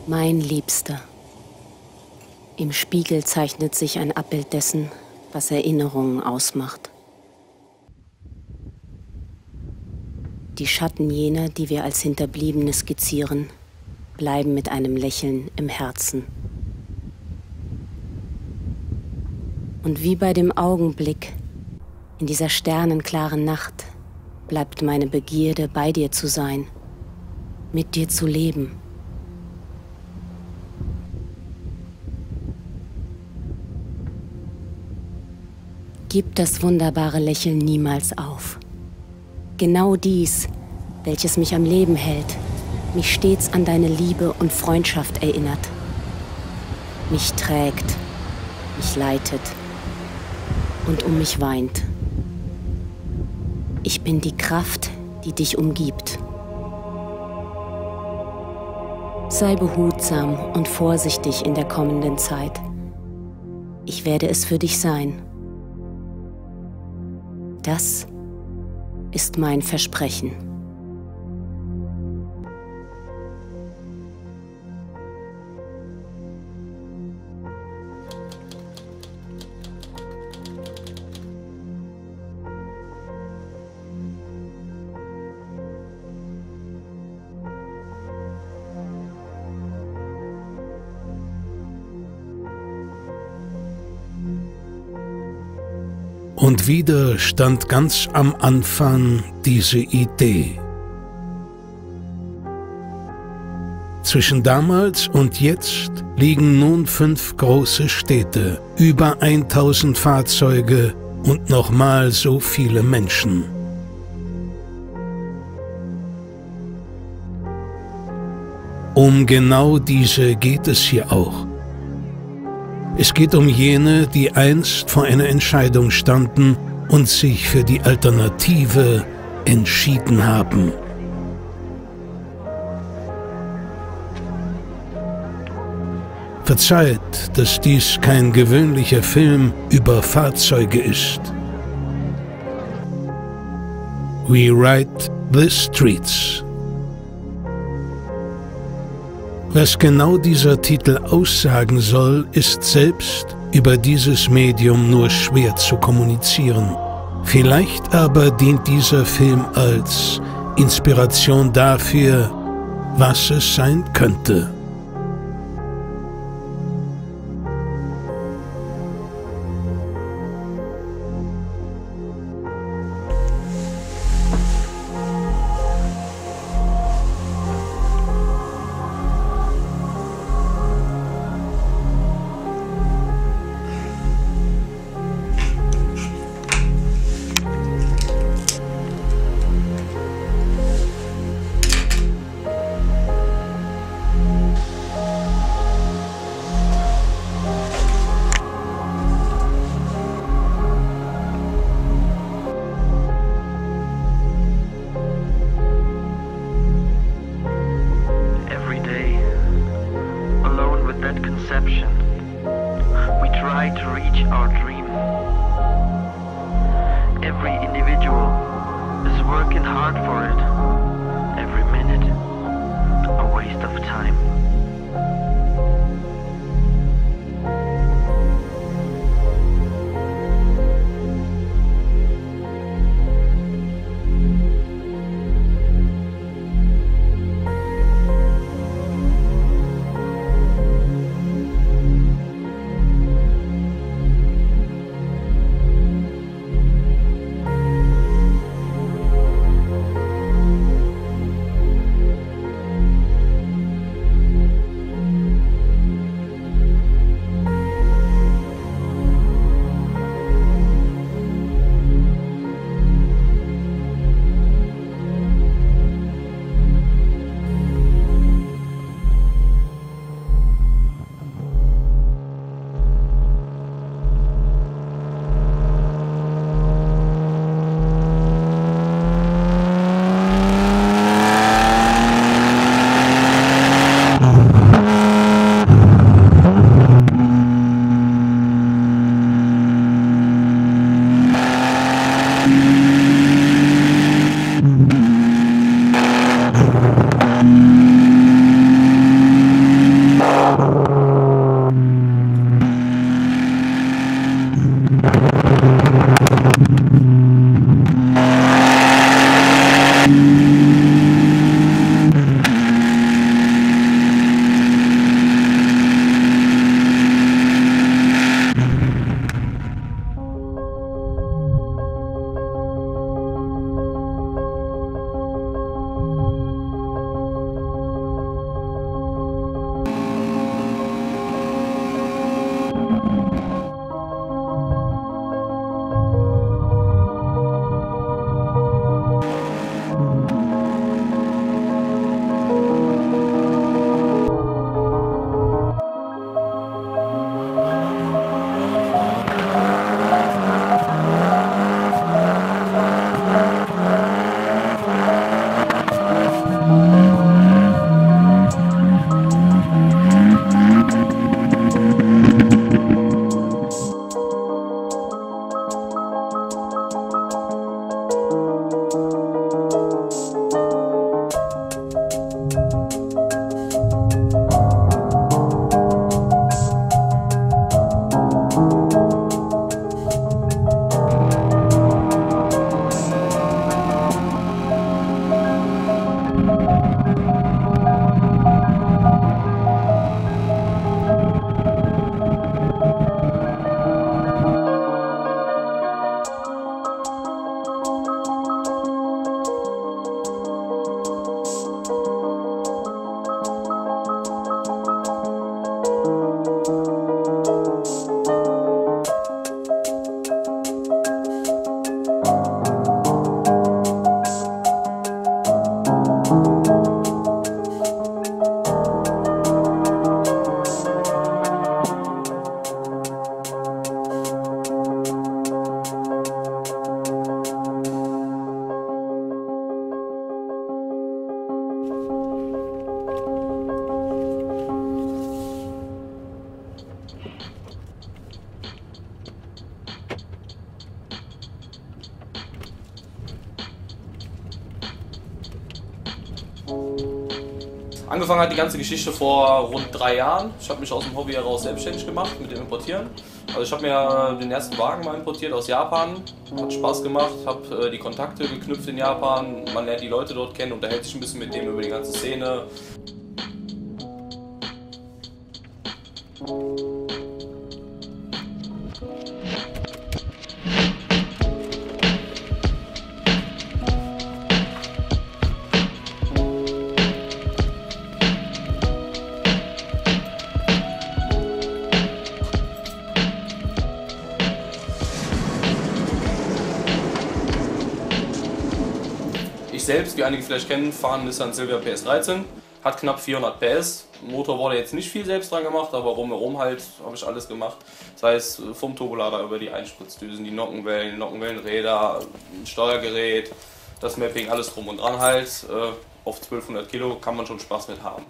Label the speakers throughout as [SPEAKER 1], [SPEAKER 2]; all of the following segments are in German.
[SPEAKER 1] Mein Liebster. Im Spiegel zeichnet sich ein Abbild dessen, was Erinnerungen ausmacht. Die Schatten jener, die wir als Hinterbliebene skizzieren, bleiben mit einem Lächeln im Herzen. Und wie bei dem Augenblick in dieser sternenklaren Nacht bleibt meine Begierde, bei dir zu sein, mit dir zu leben. Gib das wunderbare Lächeln niemals auf. Genau dies, welches mich am Leben hält, mich stets an deine Liebe und Freundschaft erinnert, mich trägt, mich leitet und um mich weint. Ich bin die Kraft, die dich umgibt. Sei behutsam und vorsichtig in der kommenden Zeit. Ich werde es für dich sein. Das ist mein Versprechen.
[SPEAKER 2] Und wieder stand ganz am Anfang diese Idee. Zwischen damals und jetzt liegen nun 5 große Städte, über 1000 Fahrzeuge und nochmal so viele Menschen. Um genau diese geht es hier auch. Es geht um jene, die einst vor einer Entscheidung standen und sich für die Alternative entschieden haben. Verzeiht, dass dies kein gewöhnlicher Film über Fahrzeuge ist. We Ride the Streets. Was genau dieser Titel aussagen soll, ist selbst über dieses Medium nur schwer zu kommunizieren. Vielleicht aber dient dieser Film als Inspiration dafür, was es sein könnte.
[SPEAKER 3] We try to reach our dream. Every individual is working hard for it. Every minute, a waste of time.
[SPEAKER 4] Angefangen hat die ganze Geschichte vor rund 3 Jahren. Ich habe mich aus dem Hobby heraus selbstständig gemacht mit dem Importieren. Also ich habe mir den ersten Wagen mal importiert aus Japan. Hat Spaß gemacht, habe die Kontakte geknüpft in Japan. Man lernt die Leute dort kennen, unterhält sich ein bisschen mit denen über die ganze Szene. Ich selbst, wie einige vielleicht kennen, fahre einen Nissan Silvia PS13, hat knapp 400 PS. Motor wurde jetzt nicht viel selbst dran gemacht, aber rumherum halt habe ich alles gemacht. Das heißt vom Turbolader über die Einspritzdüsen, die Nockenwellenräder, ein Steuergerät, das Mapping, alles drum und dran halt. Auf 1200 Kilo kann man schon Spaß mit haben.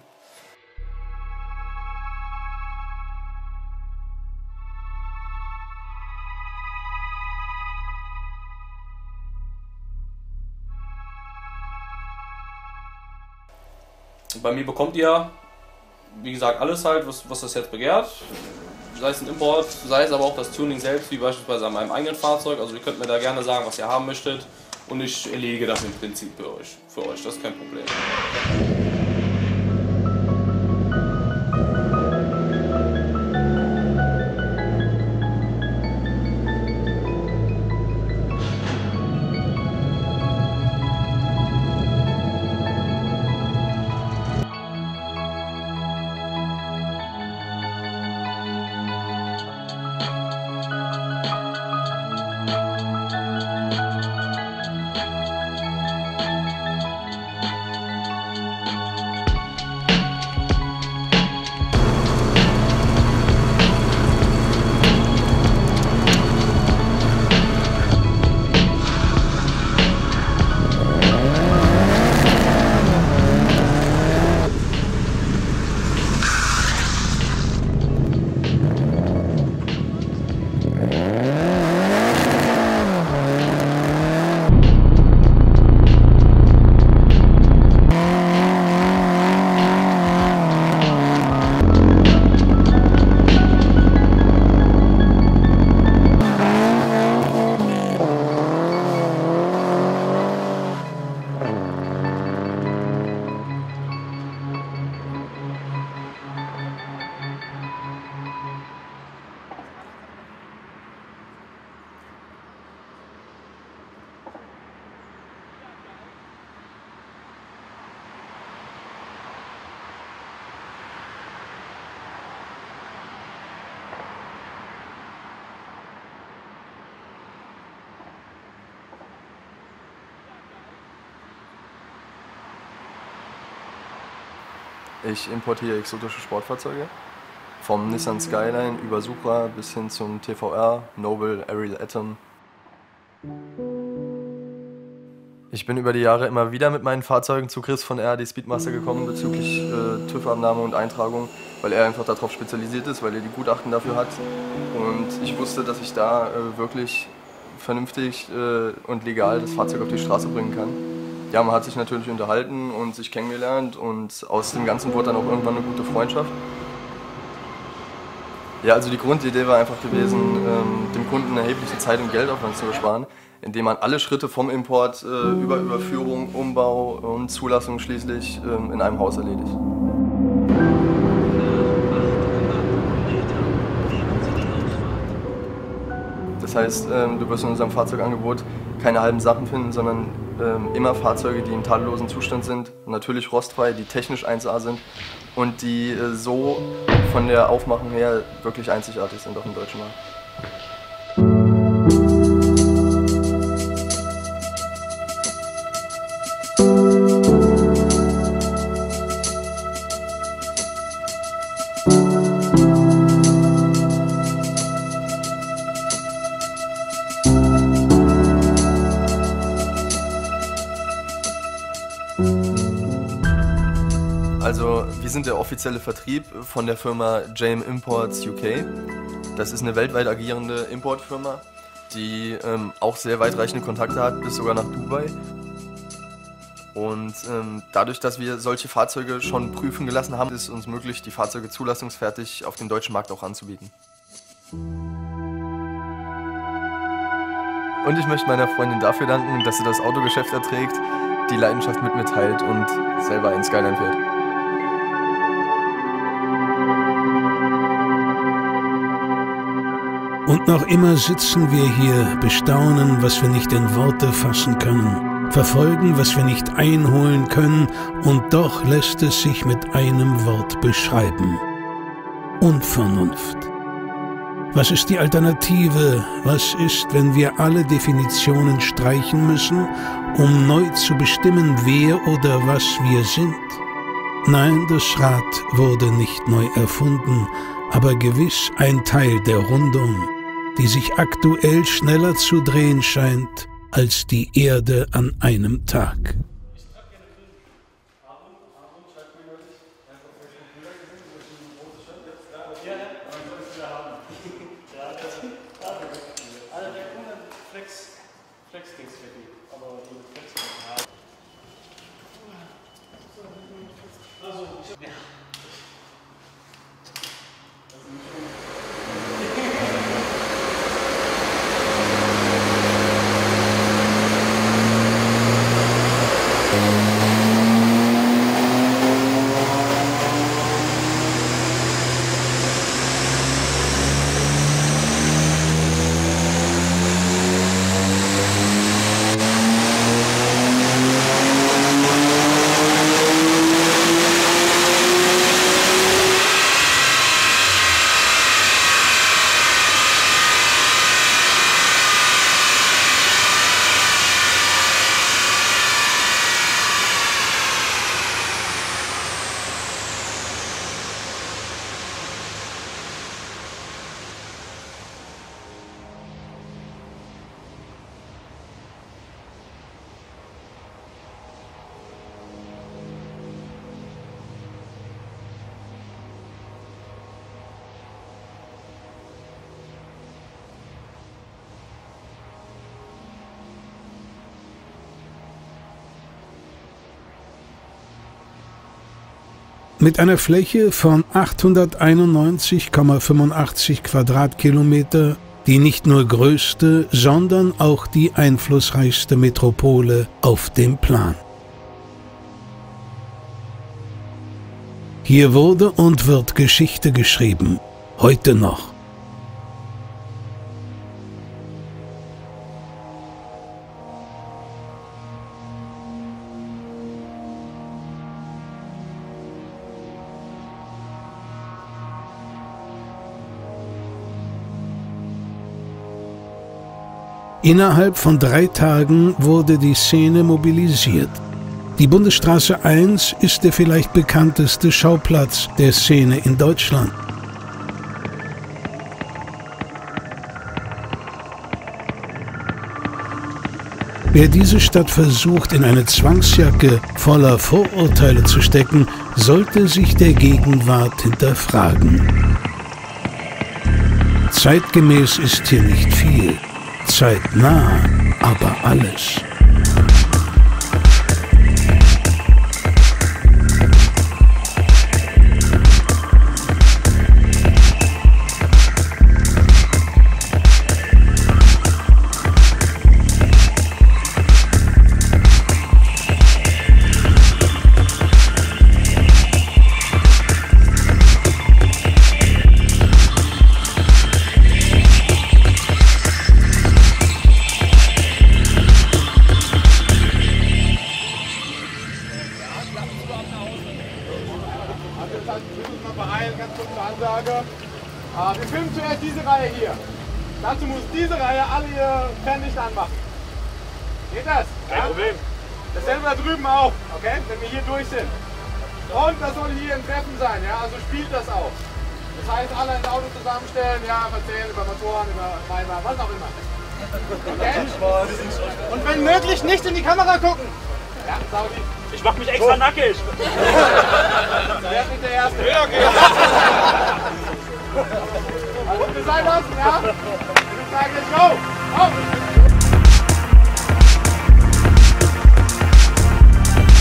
[SPEAKER 4] Bei mir bekommt ihr, wie gesagt, alles halt, was das Herz begehrt. Sei es ein Import, sei es aber auch das Tuning selbst, wie beispielsweise an meinem eigenen Fahrzeug. Also ihr könnt mir da gerne sagen, was ihr haben möchtet und ich erlege das im Prinzip für euch. Das ist kein Problem.
[SPEAKER 5] Ich importiere exotische Sportfahrzeuge, vom Nissan Skyline über Supra bis hin zum TVR, Noble, Ariel Atom. Ich bin über die Jahre immer wieder mit meinen Fahrzeugen zu Chris von RAD Speedmaster gekommen bezüglich TÜV-Abnahme und Eintragung, weil er einfach darauf spezialisiert ist, weil er die Gutachten dafür hat. Und ich wusste, dass ich da wirklich vernünftig und legal das Fahrzeug auf die Straße bringen kann. Ja, man hat sich natürlich unterhalten und sich kennengelernt und aus dem Ganzen wurde dann auch irgendwann eine gute Freundschaft. Ja, also die Grundidee war einfach gewesen, dem Kunden erhebliche Zeit und Geldaufwand zu ersparen, indem man alle Schritte vom Import über Überführung, Umbau und Zulassung schließlich in einem Haus erledigt. Das heißt, du wirst in unserem Fahrzeugangebot keine halben Sachen finden, sondern immer Fahrzeuge, die in tadellosen Zustand sind, natürlich rostfrei, die technisch 1A sind und die so von der Aufmachung her wirklich einzigartig sind auf dem deutschen Markt. Also, wir sind der offizielle Vertrieb von der Firma JM Imports UK. Das ist eine weltweit agierende Importfirma, die auch sehr weitreichende Kontakte hat, bis sogar nach Dubai. Und dadurch, dass wir solche Fahrzeuge schon prüfen gelassen haben, ist es uns möglich, die Fahrzeuge zulassungsfertig auf dem deutschen Markt auch anzubieten. Und ich möchte meiner Freundin dafür danken, dass sie das Autogeschäft erträgt, die Leidenschaft mit mir teilt und selber in Skyline fährt.
[SPEAKER 2] Und noch immer sitzen wir hier, bestaunen, was wir nicht in Worte fassen können, verfolgen, was wir nicht einholen können, und doch lässt es sich mit einem Wort beschreiben: Unvernunft. Was ist die Alternative? Was ist, wenn wir alle Definitionen streichen müssen, um neu zu bestimmen, wer oder was wir sind? Nein, das Rad wurde nicht neu erfunden, aber gewiss ein Teil der Rundung, die sich aktuell schneller zu drehen scheint als die Erde an einem Tag. Mit einer Fläche von 891,85 Quadratkilometer, die nicht nur größte, sondern auch die einflussreichste Metropole auf dem Plan. Hier wurde und wird Geschichte geschrieben, heute noch. Innerhalb von 3 Tagen wurde die Szene mobilisiert. Die Bundesstraße 1 ist der vielleicht bekannteste Schauplatz der Szene in Deutschland. Wer diese Stadt versucht, in eine Zwangsjacke voller Vorurteile zu stecken, sollte sich der Gegenwart hinterfragen. Zeitgemäß ist hier nicht viel. Zeitnah, aber alles.
[SPEAKER 6] Wir filmen zuerst diese Reihe hier. Dazu muss diese Reihe alle ihr Fernlicht anmachen. Geht das? Kein Problem. Dasselbe da drüben auch, okay? Wenn wir hier durch sind. Und das soll hier ein Treffen sein, ja? Also spielt das auch. Das heißt, alle ins Auto zusammenstellen, ja, erzählen über Motoren, über Weiber, was auch immer. Okay? Und wenn möglich nicht in die Kamera gucken. Ja, Saudi.
[SPEAKER 7] Ich mach mich extra nackig.
[SPEAKER 6] Wer ist nicht der Erste? Ja, okay. Also bitte sein lassen, ja? Ich sage jetzt go! Auf!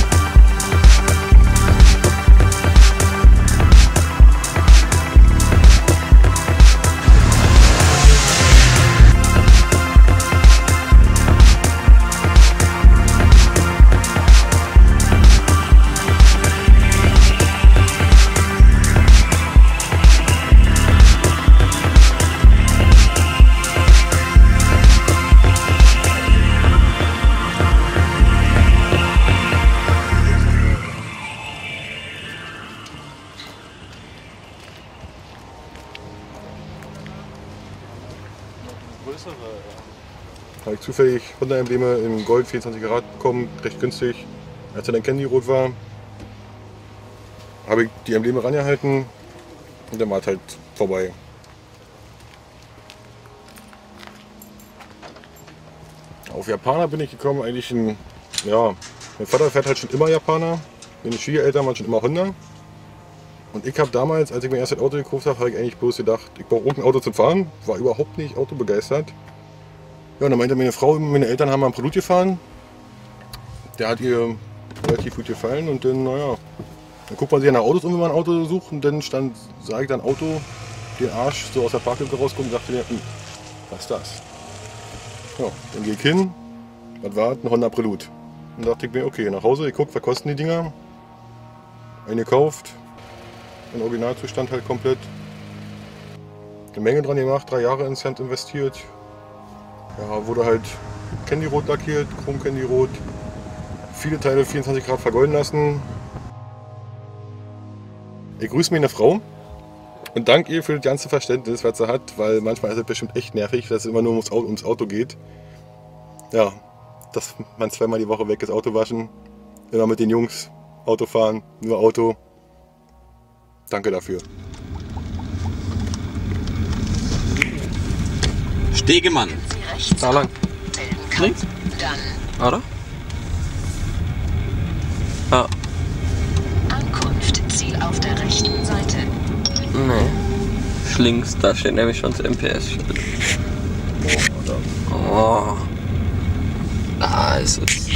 [SPEAKER 7] habe ich zufällig Honda-Embleme in Gold 24 Karat bekommen, recht günstig. Als er dann Candy-Rot war, habe ich die Embleme rangehalten und dann war es halt vorbei. Auf Japaner bin ich gekommen, eigentlich ja, mein Vater fährt halt schon immer Japaner, meine Schwiegereltern waren schon immer Honda. Und ich habe damals, als ich mein erstes Auto gekauft habe, ich eigentlich bloß gedacht, ich brauche irgendein Auto zum Fahren, war überhaupt nicht autobegeistert. Ja, und dann meinte meine Frau, meine Eltern haben mal ein Produkt gefahren, der hat ihr relativ gut gefallen und dann, naja, dann guckt man sich nach Autos um, wenn man ein Auto sucht und dann sah ich dann Auto, den Arsch so aus der Parklücke rauskommen und dachte mir, was ist das? Ja, dann gehe ich hin, was war das? Ein Honda Prelude. Und dachte ich mir, okay, nach Hause, ich gucke, was kosten die Dinger, einen gekauft, in Originalzustand halt komplett, eine Menge dran gemacht, 3 Jahre insgesamt investiert. Ja, wurde halt Candy-Rot lackiert, Chrom-Candy-Rot, viele Teile 24 Grad vergolden lassen. Ich grüße meine Frau und danke ihr für das ganze Verständnis, was sie hat, weil manchmal ist es bestimmt echt nervig, dass es immer nur ums Auto geht. Ja, dass man 2-mal die Woche weg ist, Auto waschen, immer mit den Jungs Auto fahren, nur Auto. Danke dafür.
[SPEAKER 8] Stegemann.
[SPEAKER 9] Da lang. Links?
[SPEAKER 10] Dann.
[SPEAKER 9] Oder? Ja.
[SPEAKER 10] Ankunft, Ziel auf der rechten Seite.
[SPEAKER 9] Nee. Links, da steht nämlich schon das MPS-Schild. Oh. Da ist es.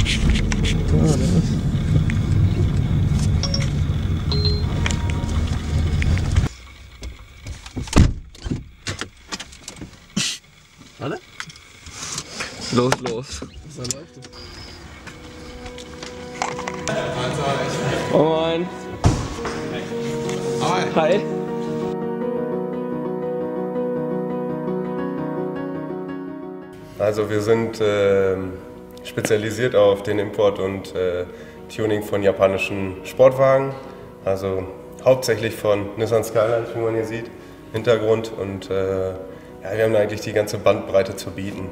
[SPEAKER 8] Warte.
[SPEAKER 9] Los, los.
[SPEAKER 8] So läuft es.
[SPEAKER 9] Moin. Hi.
[SPEAKER 5] Also wir sind spezialisiert auf den Import und Tuning von japanischen Sportwagen. Also hauptsächlich von Nissan Skylines, wie man hier sieht, Hintergrund. Und ja, wir haben eigentlich die ganze Bandbreite zu bieten.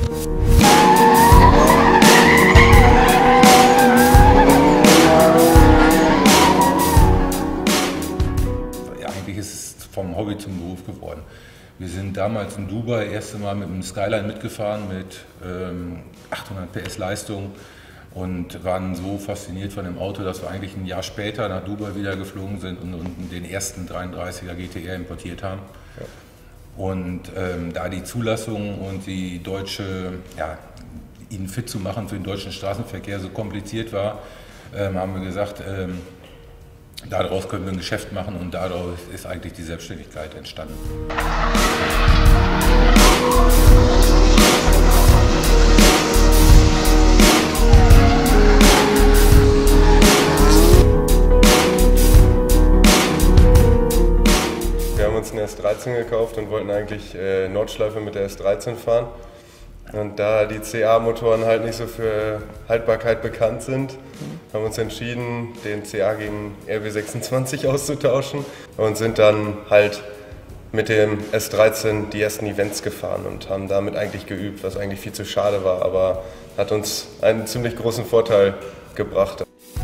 [SPEAKER 11] Ja, eigentlich ist es vom Hobby zum Beruf geworden. Wir sind damals in Dubai das erste Mal mit einem Skyline mitgefahren mit 800 PS Leistung und waren so fasziniert von dem Auto, dass wir eigentlich ein Jahr später nach Dubai wieder geflogen sind und den ersten 33er GTR importiert haben. Ja. Und da die Zulassung und die deutsche, ja, ihn fit zu machen für den deutschen Straßenverkehr so kompliziert war, haben wir gesagt, daraus können wir ein Geschäft machen und daraus ist eigentlich die Selbstständigkeit entstanden.
[SPEAKER 5] Wir haben uns eine S13 gekauft und wollten eigentlich Nordschleife mit der S13 fahren. Und da die CA-Motoren halt nicht so für Haltbarkeit bekannt sind, haben wir uns entschieden, den CA gegen RB26 auszutauschen und sind dann halt mit dem S13 die ersten Events gefahren und haben damit eigentlich geübt, was eigentlich viel zu schade war, aber hat uns einen ziemlich großen Vorteil gebracht.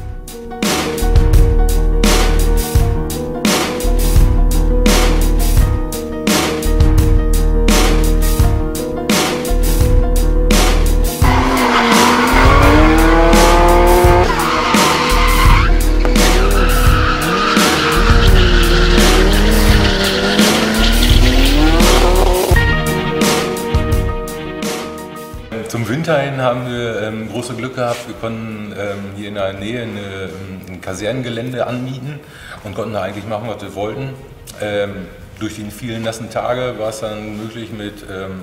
[SPEAKER 11] Zum Winter hin haben wir große Glück gehabt. Wir konnten hier in der Nähe ein Kasernengelände anmieten und konnten da eigentlich machen, was wir wollten. Durch die vielen nassen Tage war es dann möglich, mit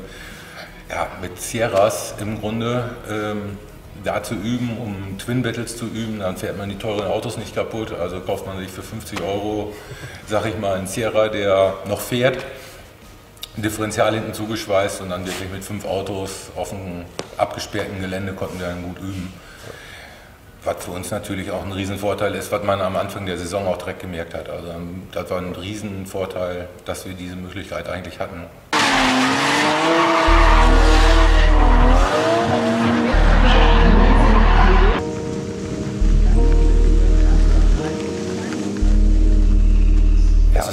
[SPEAKER 11] Sierras im Grunde da zu üben, um Twin Battles zu üben. Dann fährt man die teuren Autos nicht kaputt. Also kauft man sich für 50 €, sag ich mal, einen Sierra, der noch fährt. Differential hinten zugeschweißt und dann wirklich mit 5 Autos auf einem abgesperrten Gelände konnten wir dann gut üben. Was für uns natürlich auch ein Riesenvorteil ist, was man am Anfang der Saison auch direkt gemerkt hat. Also das war ein Riesenvorteil, dass wir diese Möglichkeit eigentlich hatten.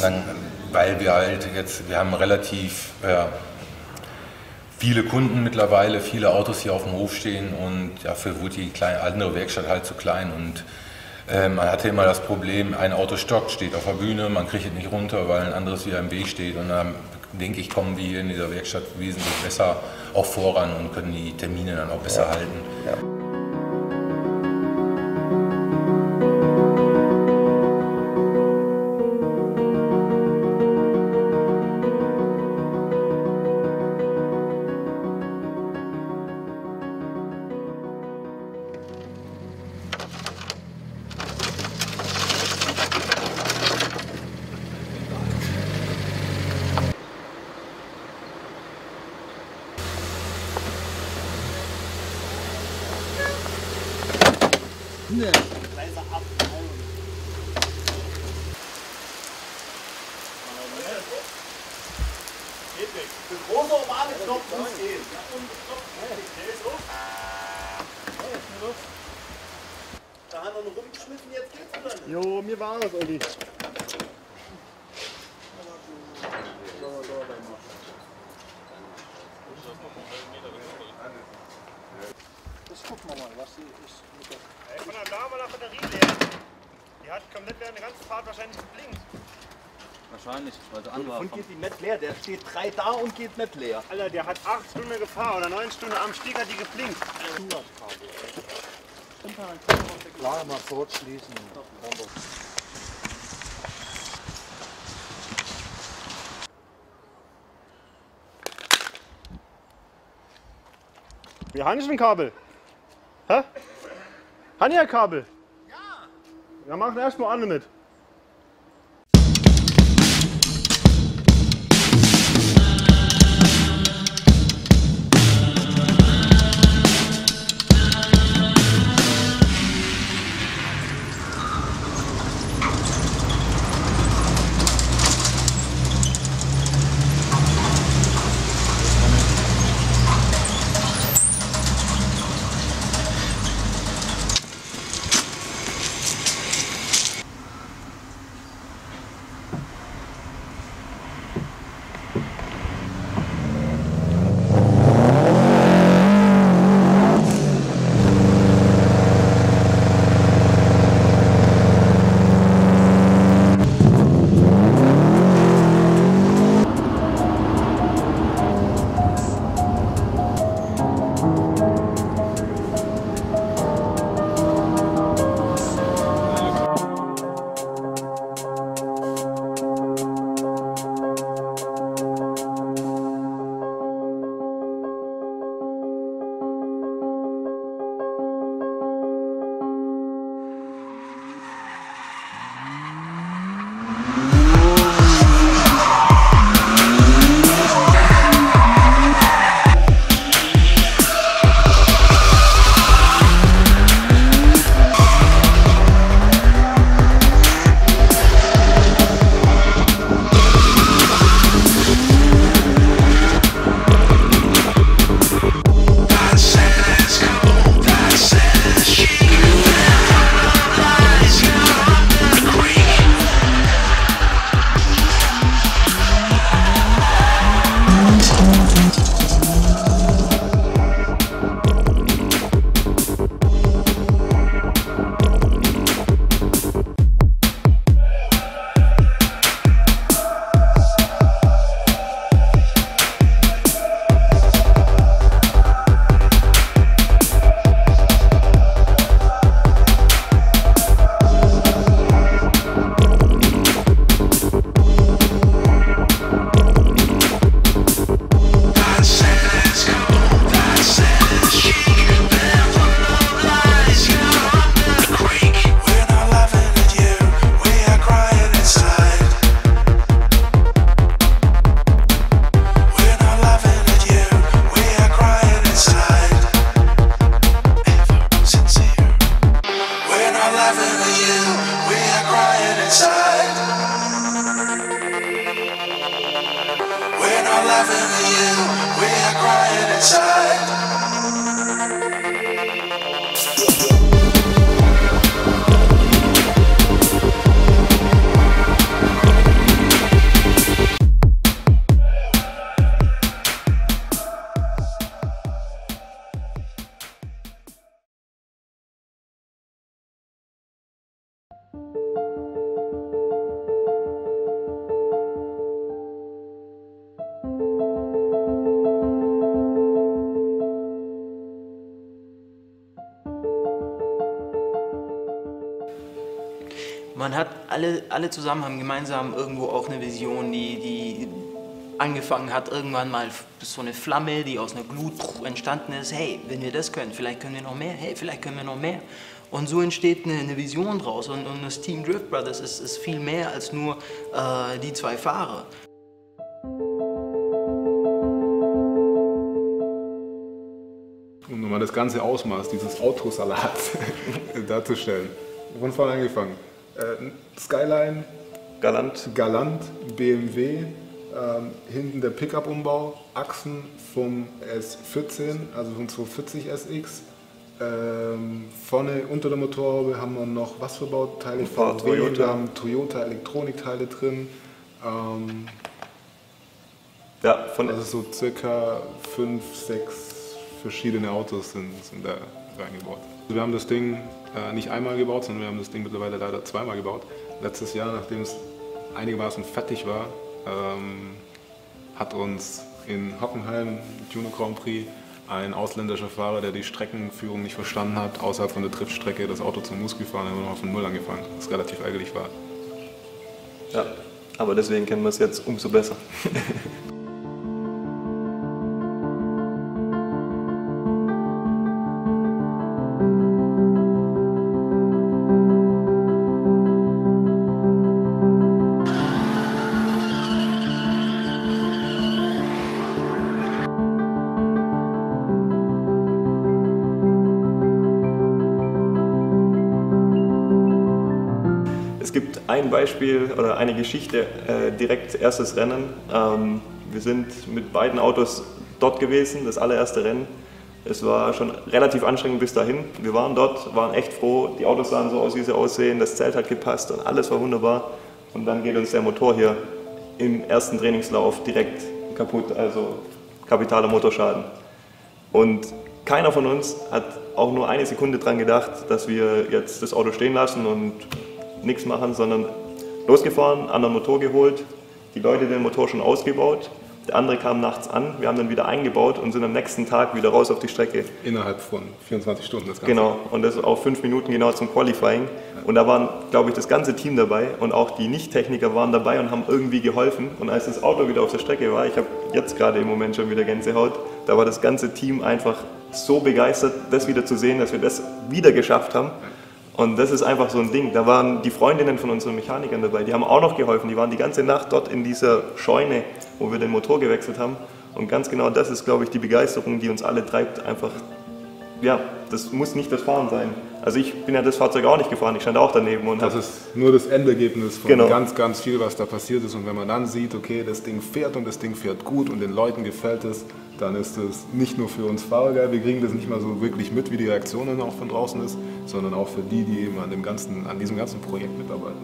[SPEAKER 11] weil wir halt jetzt, wir haben relativ viele Kunden mittlerweile, viele Autos hier auf dem Hof stehen und dafür wurde die andere Werkstatt halt zu klein und man hatte immer das Problem, ein Auto stockt, steht auf der Bühne, man kriegt es nicht runter, weil ein anderes wieder im Weg steht und dann denke ich, kommen wir hier in dieser Werkstatt wesentlich besser auch voran und können die Termine dann auch besser halten. Ja.
[SPEAKER 6] Da hat er noch rumgeschmissen, jetzt geht's oder nicht? Jo, mir war es, Olli. Das gucken wir mal, was sie ist. Von der Dame nach Batterie leer. Die hat komplett während der ganzen Fahrt wahrscheinlich geblinkt.
[SPEAKER 12] Wahrscheinlich, weil der andere
[SPEAKER 6] Und geht die nicht leer, der steht 3 da und geht nicht leer. Alter, der hat 8 Stunden gefahren oder 9 Stunden am Stieg hat die geblinkt.
[SPEAKER 13] Klar, mal fortschließen.
[SPEAKER 6] Wir haben nicht ein Kabel. Hä? Haben ihr ein Kabel? Ja. Ja, machen erstmal an damit.
[SPEAKER 14] Man hat alle zusammen haben gemeinsam irgendwo auch eine Vision, die angefangen hat, irgendwann mal so eine Flamme, die aus einer Glut entstanden ist. Hey, wenn wir das können, vielleicht können wir noch mehr. Hey, vielleicht können wir noch mehr. Und so entsteht eine Vision draus. Und das Team Drift Brothers ist viel mehr als nur die zwei Fahrer.
[SPEAKER 15] Um nochmal das ganze Ausmaß dieses Autosalats darzustellen. Von vorne angefangen. Skyline, Galant, BMW, hinten der Pickup-Umbau, Achsen vom S14, also vom 240 SX. Vorne unter der Motorhaube haben wir noch was verbaut? Teile von VW, wir haben Toyota Elektronikteile drin.
[SPEAKER 16] Ja,
[SPEAKER 15] also so circa 5, 6 verschiedene Autos sind da reingebaut. Wir haben das Ding nicht einmal gebaut, sondern wir haben das Ding mittlerweile leider zweimal gebaut. Letztes Jahr, nachdem es einigermaßen fertig war, hat uns in Hockenheim, Juno Grand Prix, ein ausländischer Fahrer, der die Streckenführung nicht verstanden hat, außerhalb von der Driftstrecke das Auto zum Mus gefahren, haben wir nochmal von Null angefangen, was relativ ärgerlich war.
[SPEAKER 16] Ja, aber deswegen kennen wir es jetzt umso besser. Es gibt ein Beispiel oder eine Geschichte, direkt erstes Rennen. Wir sind mit beiden Autos dort gewesen, das allererste Rennen. Es war schon relativ anstrengend bis dahin. Wir waren dort, waren echt froh, die Autos sahen so aus, wie sie aussehen, das Zelt hat gepasst und alles war wunderbar. Und dann geht uns der Motor hier im ersten Trainingslauf direkt kaputt, also kapitaler Motorschaden. Und keiner von uns hat auch nur eine Sekunde dran gedacht, dass wir jetzt das Auto stehen lassen und nichts machen, sondern losgefahren, anderen Motor geholt, die Leute den Motor schon ausgebaut, der andere kam nachts an, wir haben dann wieder eingebaut und sind am nächsten Tag wieder raus auf die Strecke.
[SPEAKER 15] Innerhalb von 24 Stunden das Ganze?
[SPEAKER 16] Genau, und das auf 5 Minuten genau zum Qualifying. Und da waren, glaube ich, das ganze Team dabei und auch die Nicht-Techniker waren dabei und haben irgendwie geholfen. Und als das Auto wieder auf der Strecke war, ich habe jetzt gerade im Moment schon wieder Gänsehaut, da war das ganze Team einfach so begeistert, das wieder zu sehen, dass wir das wieder geschafft haben. Und das ist einfach so ein Ding. Da waren die Freundinnen von unseren Mechanikern dabei, die haben auch noch geholfen. Die waren die ganze Nacht dort in dieser Scheune, wo wir den Motor gewechselt haben. Und ganz genau das ist, glaube ich, die Begeisterung, die uns alle treibt. Einfach, ja, das muss nicht das Fahren sein. Also ich bin ja das Fahrzeug auch nicht gefahren, ich stand auch daneben. Und
[SPEAKER 15] das ist nur das Endergebnis von
[SPEAKER 16] genau.
[SPEAKER 15] ganz, ganz viel, was da passiert ist. Und wenn man dann sieht, okay, das Ding fährt und das Ding fährt gut und den Leuten gefällt es, dann ist es nicht nur für uns Fahrer geil, wir kriegen das nicht mal so wirklich mit, wie die Reaktionen auch von draußen ist, sondern auch für die, die eben an diesem ganzen Projekt mitarbeiten.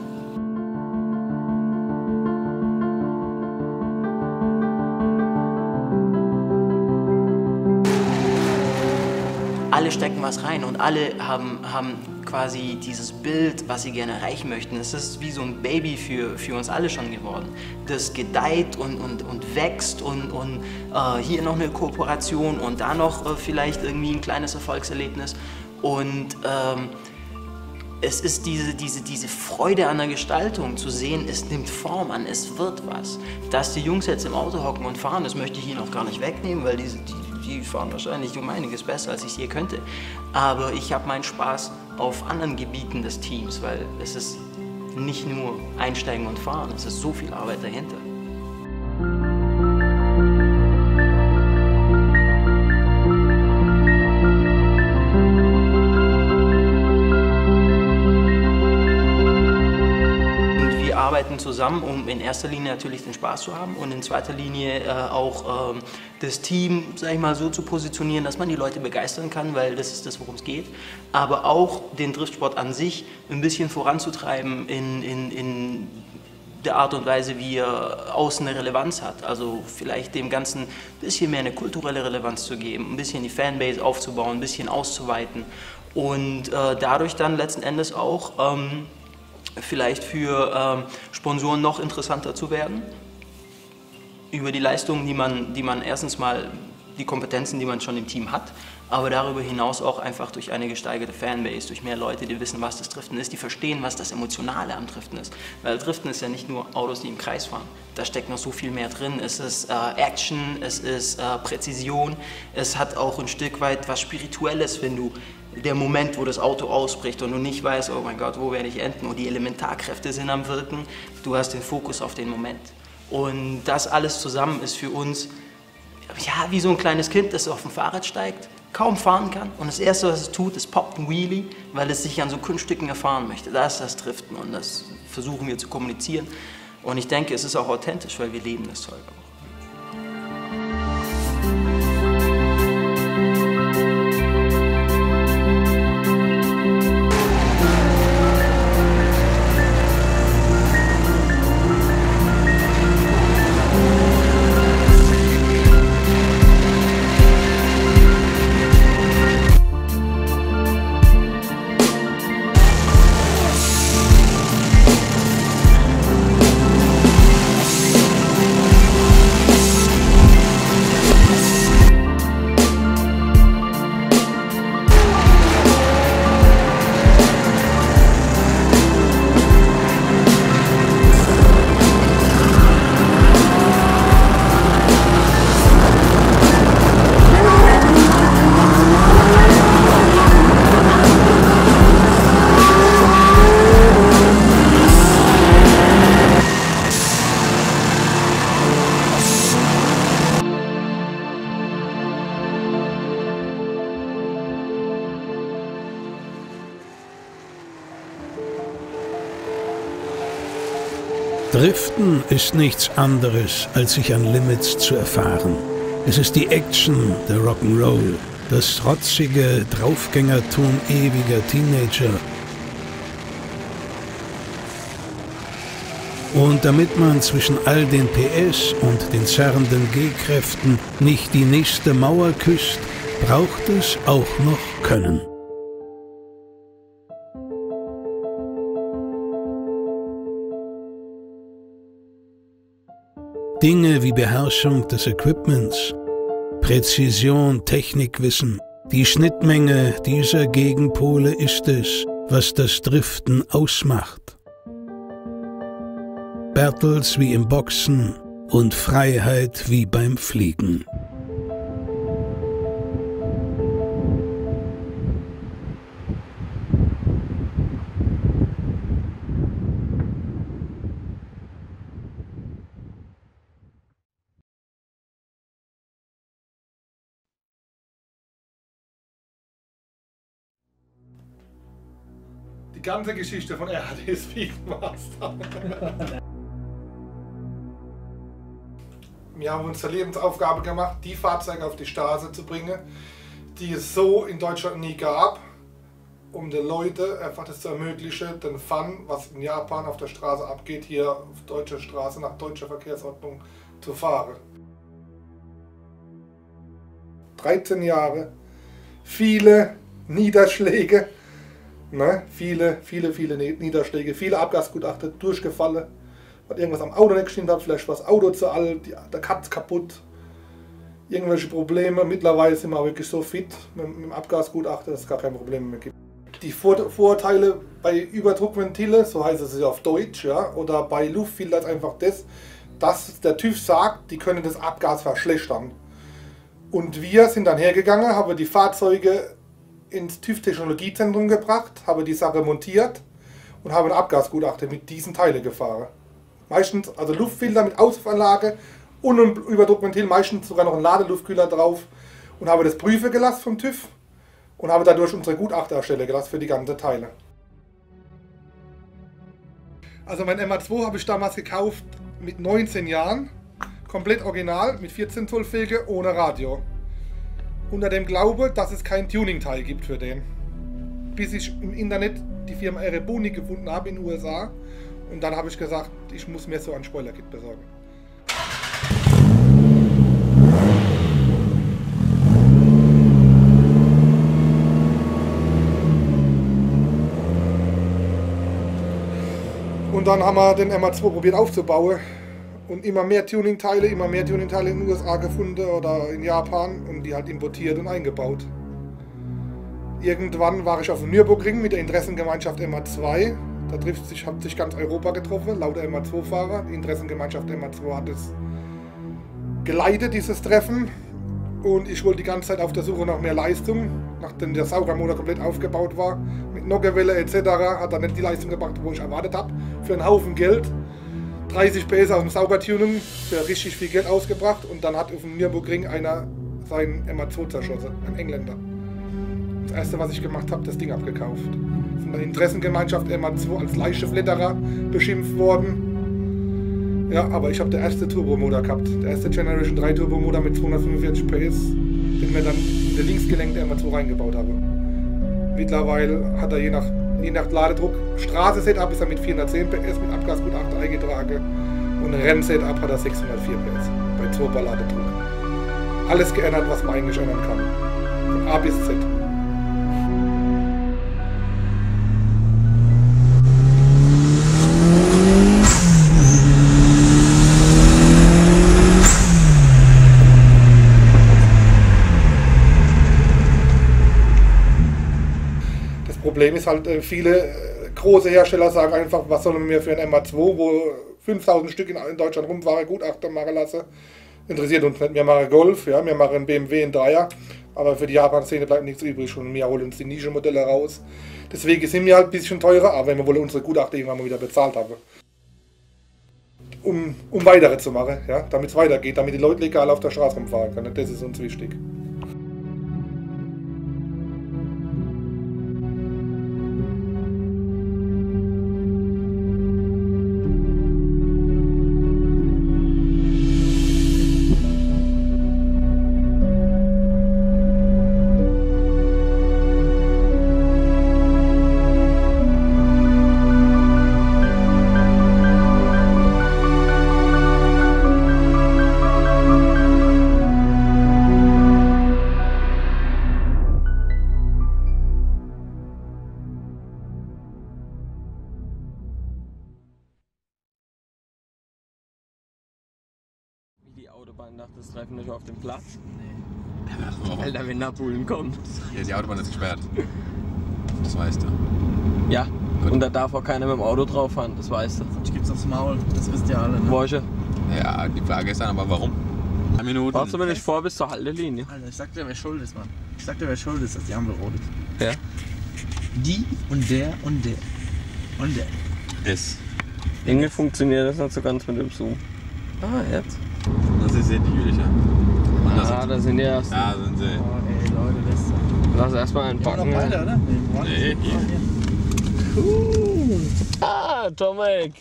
[SPEAKER 14] Alle stecken was rein und alle haben quasi dieses Bild, was sie gerne erreichen möchten. Es ist wie so ein Baby für uns alle schon geworden. Das gedeiht und wächst und hier noch eine Kooperation und da noch vielleicht irgendwie ein kleines Erfolgserlebnis. Und es ist diese Freude an der Gestaltung zu sehen, es nimmt Form an, es wird was. Dass die Jungs jetzt im Auto hocken und fahren, das möchte ich ihnen auch gar nicht wegnehmen, weil die fahren wahrscheinlich um einiges besser, als ich es je könnte. Aber ich habe meinen Spaß auf anderen Gebieten des Teams, weil es ist nicht nur Einsteigen und Fahren, es ist so viel Arbeit dahinter. Arbeiten zusammen, um in erster Linie natürlich den Spaß zu haben und in zweiter Linie auch das Team, sag ich mal, so zu positionieren, dass man die Leute begeistern kann, weil das ist das, worum es geht, aber auch den Driftsport an sich ein bisschen voranzutreiben in der Art und Weise, wie er außen eine Relevanz hat. Also vielleicht dem Ganzen ein bisschen mehr eine kulturelle Relevanz zu geben, ein bisschen die Fanbase aufzubauen, ein bisschen auszuweiten und dadurch dann letzten Endes auch vielleicht für Sponsoren noch interessanter zu werden, über die Leistungen, die man erstens mal, die Kompetenzen, die man schon im Team hat, aber darüber hinaus auch einfach durch eine gesteigerte Fanbase, durch mehr Leute, die wissen, was das Driften ist, die verstehen, was das Emotionale am Driften ist. Weil Driften ist ja nicht nur Autos, die im Kreis fahren. Da steckt noch so viel mehr drin. Es ist Action, es ist Präzision, es hat auch ein Stück weit was Spirituelles, wenn du der Moment, wo das Auto ausbricht und du nicht weißt, oh mein Gott, wo werde ich enden, und die Elementarkräfte sind am Wirken, du hast den Fokus auf den Moment. Und das alles zusammen ist für uns ja wie so ein kleines Kind, das auf dem Fahrrad steigt, kaum fahren kann und das Erste, was es tut, ist poppt ein Wheelie, weil es sich an so Kunststücken erfahren möchte. Das ist das Driften und das versuchen wir zu kommunizieren. Und ich denke, es ist auch authentisch, weil wir leben das Zeug auch.
[SPEAKER 2] Driften ist nichts anderes, als sich an Limits zu erfahren. Es ist die Action, der Rock'n'Roll, das trotzige Draufgängertum ewiger Teenager. Und damit man zwischen all den PS und den zerrenden G-Kräften nicht die nächste Mauer küsst, braucht es auch noch Können. Dinge wie Beherrschung des Equipments, Präzision, Technikwissen, die Schnittmenge dieser Gegenpole ist es, was das Driften ausmacht. Battles wie im Boxen und Freiheit wie beim Fliegen.
[SPEAKER 17] Die ganze Geschichte von RD Speedmaster. Wir haben uns zur Lebensaufgabe gemacht, die Fahrzeuge auf die Straße zu bringen, die es so in Deutschland nie gab, um den Leuten einfach das zu ermöglichen, den Fun, was in Japan auf der Straße abgeht, hier auf deutscher Straße nach deutscher Verkehrsordnung zu fahren. 13 Jahre, viele Niederschläge, ne? viele Niederschläge, viele Abgasgutachten durchgefallen, weil irgendwas am Auto nicht gestimmt hat, vielleicht war das Auto zu alt, der Katz kaputt, irgendwelche Probleme. Mittlerweile sind wir wirklich so fit mit dem Abgasgutachten, dass es gar keine Probleme mehr gibt. Die Vorurteile bei Überdruckventile, so heißt es auf Deutsch, ja, oder bei Luftfilter ist einfach das, dass der TÜV sagt, die können das Abgas verschlechtern. Und wir sind dann hergegangen, haben die Fahrzeuge ins TÜV-Technologiezentrum gebracht, haben die Sache montiert und haben ein Abgasgutachten mit diesen Teilen gefahren. Meistens also Luftfilter mit Auspuffanlage und ein Überdruckventil, meistens sogar noch ein Ladeluftkühler drauf, und habe das prüfen gelassen vom TÜV und habe dadurch unsere Gutachter erstellen gelassen für die ganzen Teile. Also mein MA2 habe ich damals gekauft mit 19 Jahren, komplett original, mit 14 Zoll Felge, ohne Radio. Unter dem Glaube, dass es kein Tuning-Teil gibt für den. Bis ich im Internet die Firma Ereboni gefunden habe in den USA. Und dann habe ich gesagt, ich muss mir so ein Spoiler-Kit besorgen. Und dann haben wir den MA2 probiert aufzubauen. Und immer mehr Tuning-Teile in den USA gefunden oder in Japan und die halt importiert und eingebaut. Irgendwann war ich auf dem Nürburgring mit der Interessengemeinschaft MA2. Da hat sich ganz Europa getroffen, lauter MA2-Fahrer. Die Interessengemeinschaft MA2 hat es geleitet, dieses Treffen. Und ich wollte die ganze Zeit auf der Suche nach mehr Leistung. Nachdem der Saugermotor komplett aufgebaut war, mit Nockewelle etc., hat er nicht die Leistung gebracht, wo ich erwartet habe. Für einen Haufen Geld. 30 PS aus dem Saugertuning, für richtig viel Geld ausgebracht. Und dann hat auf dem Nürburgring einer seinen MA2 zerschossen, ein Engländer. Das erste, was ich gemacht habe, das Ding abgekauft. Von der Interessengemeinschaft MA2 als Leichtefletterer beschimpft worden. Ja, aber ich habe den ersten Turbomotor gehabt. Der erste Generation 3 Turbomotor mit 245 PS, den wir dann in den Linksgelenk der MA2 reingebaut haben. Mittlerweile hat er je nach Ladedruck, Straße-Setup ist er mit 410 PS mit Abgasgutachter eingetragen und Renn-Setup hat er 604 PS bei 2 Bar Ladedruck. Alles geändert, was man eigentlich ändern kann. Von A bis Z. Das Problem ist halt, viele große Hersteller sagen einfach, was sollen wir für ein MA2, wo 5000 Stück in Deutschland rumfahren, Gutachter machen lassen. Interessiert uns nicht. Wir machen Golf, ja, wir machen BMW in Dreier, aber für die Japan-Szene bleibt nichts übrig und wir holen uns die Nischenmodelle raus. Deswegen sind wir halt ein bisschen teurer, aber wir wollen unsere Gutachter irgendwann mal wieder bezahlt haben. Um weitere zu machen, ja, damit es weitergeht, damit die Leute legal auf der Straße rumfahren können. Das ist uns wichtig.
[SPEAKER 9] Die Autobahn dachte, das treffen nicht auf dem Platz. Nee. Alter, wenn nach Bullen kommt.
[SPEAKER 8] Ja, die Autobahn ist gesperrt. Das weißt du.
[SPEAKER 9] Ja, gut. Und da darf auch keiner mit dem Auto drauf fahren, das weißt du.
[SPEAKER 12] Ich gib's aufs Maul, das wisst ihr alle. Ne?
[SPEAKER 9] Woche.
[SPEAKER 8] Ja, die Frage ist dann aber warum? 3 Minuten.
[SPEAKER 9] Brauchst du mir nicht vor bis zur Haltelinie?
[SPEAKER 12] Alter, ich sag dir, wer schuld ist, Mann. Ich sag dir, wer schuld ist, dass die Ampel rot ist.
[SPEAKER 9] Ja?
[SPEAKER 12] Die und der und der. Und der.
[SPEAKER 8] Ist.
[SPEAKER 9] Irgendwie funktioniert das nicht so ganz mit dem Zoom. Ah, jetzt.
[SPEAKER 8] Das ist ja die Jülicher.
[SPEAKER 9] Ah, da sind die erst.
[SPEAKER 8] Da sind sie.
[SPEAKER 12] Oh, ey, Leute, das ist.
[SPEAKER 9] Lass erstmal einen packen.
[SPEAKER 12] Noch weiter, oder?
[SPEAKER 8] Nee, hier.
[SPEAKER 9] Cool. Ah, Tomek.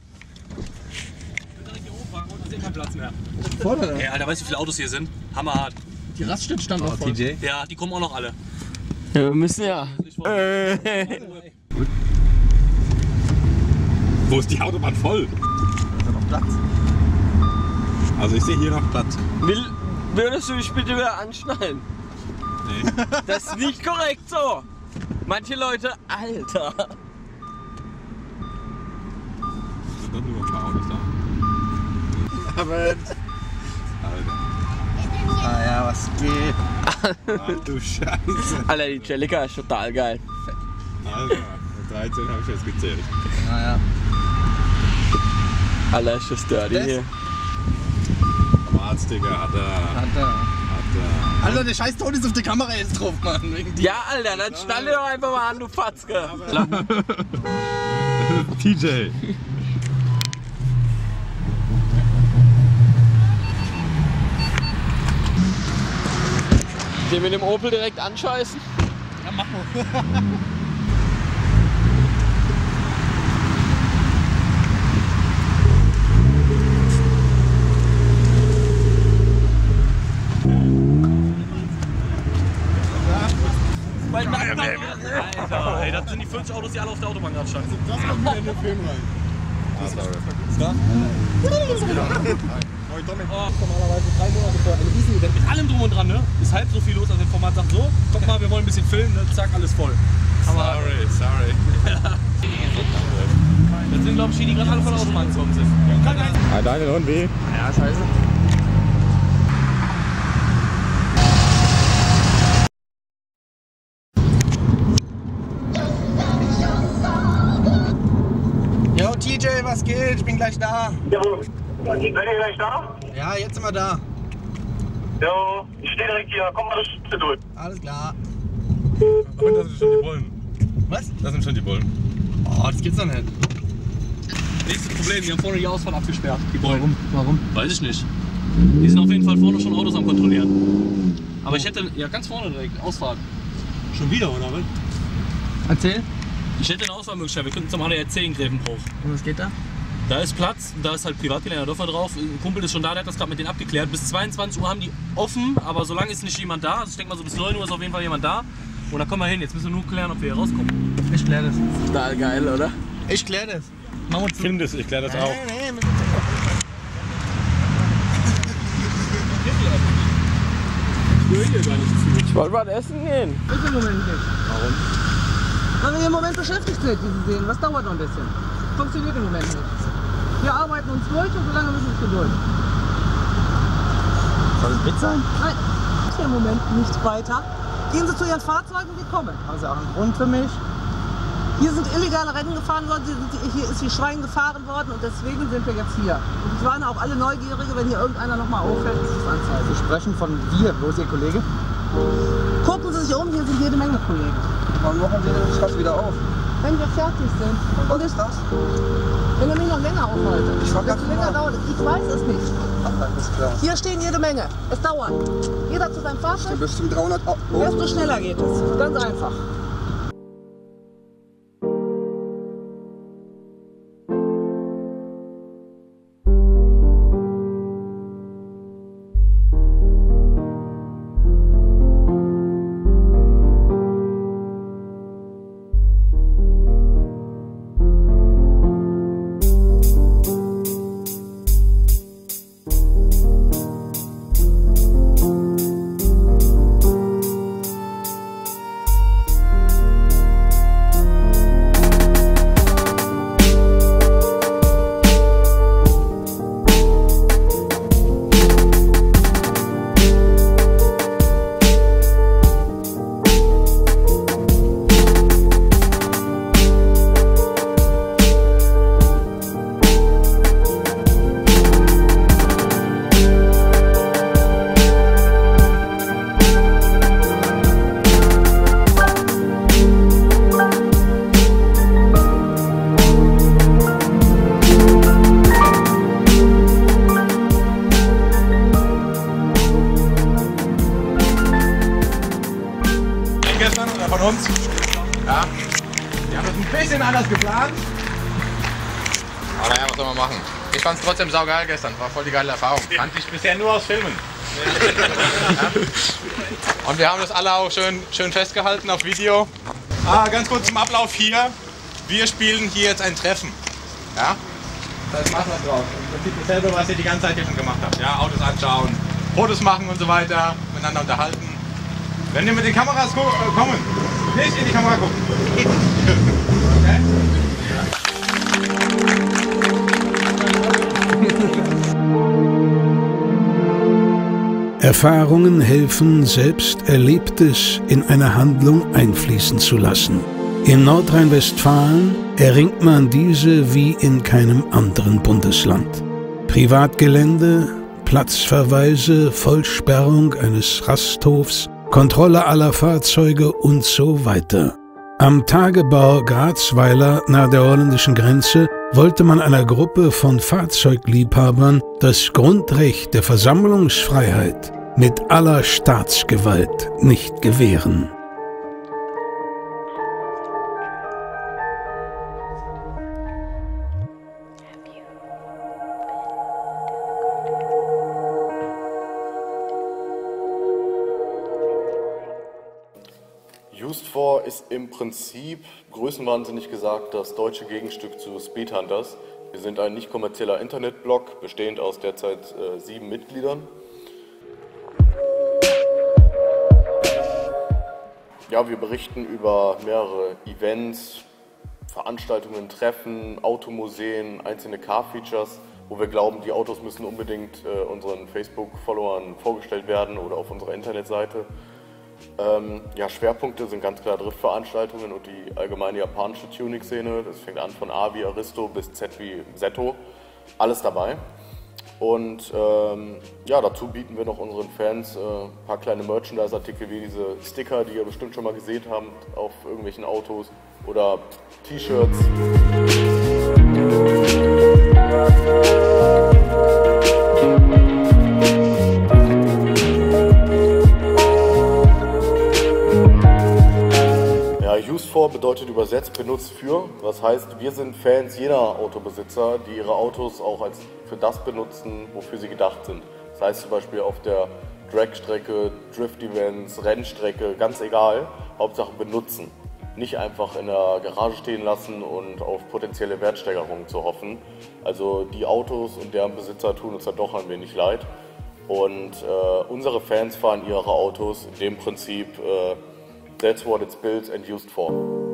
[SPEAKER 18] Kein Platz mehr.
[SPEAKER 12] Vorne?
[SPEAKER 18] Ey, Alter, weißt du, wie viele Autos hier sind? Hammerhart.
[SPEAKER 12] Die Raststätte stand noch voll.
[SPEAKER 8] TJ?
[SPEAKER 18] Ja, die kommen auch noch alle.
[SPEAKER 9] Ja, wir müssen ja.
[SPEAKER 8] Wo ist die Autobahn voll?
[SPEAKER 12] Da ist noch Platz.
[SPEAKER 8] Also ich sehe hier noch Platz.
[SPEAKER 9] Würdest du dich bitte wieder anschnallen?
[SPEAKER 8] Nee.
[SPEAKER 9] Das ist nicht korrekt so. Manche Leute, Alter.
[SPEAKER 8] Sind doch nur ein paar Autos da.
[SPEAKER 12] Aber.
[SPEAKER 8] Alter.
[SPEAKER 12] Ah ja, was geht?
[SPEAKER 8] Ach du Scheiße.
[SPEAKER 9] Alter, die Celica ist total geil.
[SPEAKER 8] Alter, 13 habe ich jetzt gezählt.
[SPEAKER 12] Naja.
[SPEAKER 9] Alter, ist das dirty hier.
[SPEAKER 8] Am Arzt, Digga, hat er.
[SPEAKER 12] Alter, der scheiß Ton ist auf der Kamera jetzt drauf, Mann.
[SPEAKER 9] Ja, Alter, dann schnall dir doch einfach mal an, du Fatzke.
[SPEAKER 8] TJ.
[SPEAKER 9] Den mit dem Opel direkt anscheißen?
[SPEAKER 12] Ja, mach mal.
[SPEAKER 18] Alter, ey, das sind die 50 Autos, die alle auf der Autobahn gerade standen.
[SPEAKER 15] Das kommt wieder in den Film rein.
[SPEAKER 8] Das war
[SPEAKER 18] Normalerweise 3 Monate für ein Riesenevent mit allem drum und dran, ne? Ist halb so viel los, als das Format sagt so, guck mal, wir wollen ein bisschen filmen, ne? Zack, alles voll. Aber
[SPEAKER 8] sorry.
[SPEAKER 18] Ja. Das sind, glaube ich, die gerade alle von der Autobahn gekommen sind.
[SPEAKER 8] Ah, Daniel und wie?
[SPEAKER 9] Ja, scheiße.
[SPEAKER 19] DJ, was geht? Ich bin gleich da.
[SPEAKER 6] Jo, seid ihr gleich da?
[SPEAKER 19] Ja, jetzt sind wir da.
[SPEAKER 6] Jo, ich stehe direkt hier. Komm mal durch.
[SPEAKER 19] Alles klar.
[SPEAKER 18] Und das sind schon die Bullen.
[SPEAKER 19] Was?
[SPEAKER 18] Das sind schon die Bullen.
[SPEAKER 19] Oh, das gibt's doch nicht.
[SPEAKER 18] Nächstes Problem, die haben vorne die Ausfahrt abgesperrt. Die Bullen.
[SPEAKER 19] Warum?
[SPEAKER 18] Weiß ich nicht. Die sind auf jeden Fall vorne schon Autos am Kontrollieren. Aber ich hätte, ja ganz vorne direkt, Ausfahrt.
[SPEAKER 19] Schon wieder, oder was? Erzähl.
[SPEAKER 18] Ich hätte eine Ausfahrmöglichkeit, wir könnten zum ADAC in Grevenbruch.
[SPEAKER 19] Und was geht da?
[SPEAKER 18] Da ist Platz, da ist halt Privatgelände Dörfer drauf. Ein Kumpel ist schon da, der hat das gerade mit denen abgeklärt. Bis 22 Uhr haben die offen, aber solange ist nicht jemand da. Also ich denke mal so bis 9 Uhr ist auf jeden Fall jemand da. Und da kommen wir hin. Jetzt müssen wir nur klären, ob wir hier rauskommen.
[SPEAKER 19] Ich klär das.
[SPEAKER 9] Total geil, oder?
[SPEAKER 19] Ich klär das. Machen wir
[SPEAKER 18] Film das, ich klär das auch.
[SPEAKER 19] Nee.
[SPEAKER 9] Ich wollte mal essen gehen.
[SPEAKER 19] Ich im Moment nicht.
[SPEAKER 9] Warum?
[SPEAKER 19] Weil wir im Moment beschäftigt sind, wie Sie sehen. Das dauert noch ein bisschen. Funktioniert im Moment nicht. Wir arbeiten uns durch und so lange müssen wir es gedulden.
[SPEAKER 9] Soll es mit sein?
[SPEAKER 19] Nein, ich bin im Moment nicht weiter. Gehen Sie zu Ihren Fahrzeugen, wir kommen.
[SPEAKER 9] Haben Sie auch einen Grund für mich?
[SPEAKER 19] Hier sind illegale Rennen gefahren worden, hier ist wie Schwein gefahren worden und deswegen sind wir jetzt hier. Und es waren auch alle Neugierige, wenn hier irgendeiner noch mal auffällt, ist es anzeigen.
[SPEAKER 9] Sie sprechen von wir. Wo ist Ihr Kollege?
[SPEAKER 19] Gucken Sie sich um, hier sind jede Menge Kollegen.
[SPEAKER 9] Wann machen Sie das Fass wieder auf?
[SPEAKER 19] Wenn wir fertig sind.
[SPEAKER 9] Und was ist das?
[SPEAKER 19] Wenn er mich noch länger aufhalten.
[SPEAKER 9] Ich war
[SPEAKER 19] Desto länger dauert es. Ich weiß es nicht.
[SPEAKER 9] Alles klar.
[SPEAKER 19] Hier stehen jede Menge. Es dauert. Jeder zu seinem Fahrzeug.
[SPEAKER 9] Bis zum 300 Euro.
[SPEAKER 19] Desto schneller geht es. Ganz einfach.
[SPEAKER 6] Von uns. Ja. Wir haben das ein bisschen anders geplant. Aber naja, was soll man machen? Ich fand es trotzdem saugeil gestern. War voll die geile Erfahrung. Kannte ich bisher nur aus Filmen. Ja. Und wir haben das alle auch schön festgehalten auf Video. Ganz kurz zum Ablauf hier. Wir spielen hier jetzt ein Treffen. Ja? Da ist Maß drauf. Im Prinzip dasselbe, was ihr die ganze Zeit hier schon gemacht habt. Ja? Autos anschauen, Fotos machen und so weiter, miteinander unterhalten. Wenn wir mit den Kameras kommen, nicht in die Kamera gucken. Okay?
[SPEAKER 2] Erfahrungen helfen, selbst Erlebtes in eine Handlung einfließen zu lassen. In Nordrhein-Westfalen erringt man diese wie in keinem anderen Bundesland. Privatgelände, Platzverweise, Vollsperrung eines Rasthofs, Kontrolle aller Fahrzeuge und so weiter. Am Tagebau Grazweiler nahe der holländischen Grenze wollte man einer Gruppe von Fahrzeugliebhabern das Grundrecht der Versammlungsfreiheit mit aller Staatsgewalt nicht gewähren.
[SPEAKER 5] Used For ist im Prinzip, größenwahnsinnig gesagt, das deutsche Gegenstück zu Speedhunters. Wir sind ein nicht kommerzieller Internetblog, bestehend aus derzeit 7 Mitgliedern. Ja, wir berichten über mehrere Events, Veranstaltungen, Treffen, Automuseen, einzelne Car-Features, wo wir glauben, die Autos müssen unbedingt unseren Facebook-Followern vorgestellt werden oder auf unserer Internetseite.
[SPEAKER 20] Ja, Schwerpunkte sind ganz klar Driftveranstaltungen und die allgemeine japanische Tuning-Szene. Das fängt an von A wie Aristo bis Z wie Seto. Alles dabei. Und ja, dazu bieten wir noch unseren Fans ein paar kleine Merchandise-Artikel wie diese Sticker, die ihr bestimmt schon mal gesehen habt auf irgendwelchen Autos oder T-Shirts. Ja, used for bedeutet übersetzt benutzt für. Das heißt, wir sind Fans jeder Autobesitzer, die ihre Autos auch als für das benutzen, wofür sie gedacht sind. Das heißt zum Beispiel auf der Drag-Strecke, Drift-Events, Rennstrecke, ganz egal, Hauptsache benutzen. Nicht einfach in der Garage stehen lassen und auf potenzielle Wertsteigerungen zu hoffen. Also die Autos und deren Besitzer tun uns da doch ein wenig leid. Und unsere Fans fahren ihre Autos in dem Prinzip that's what it's built and used for.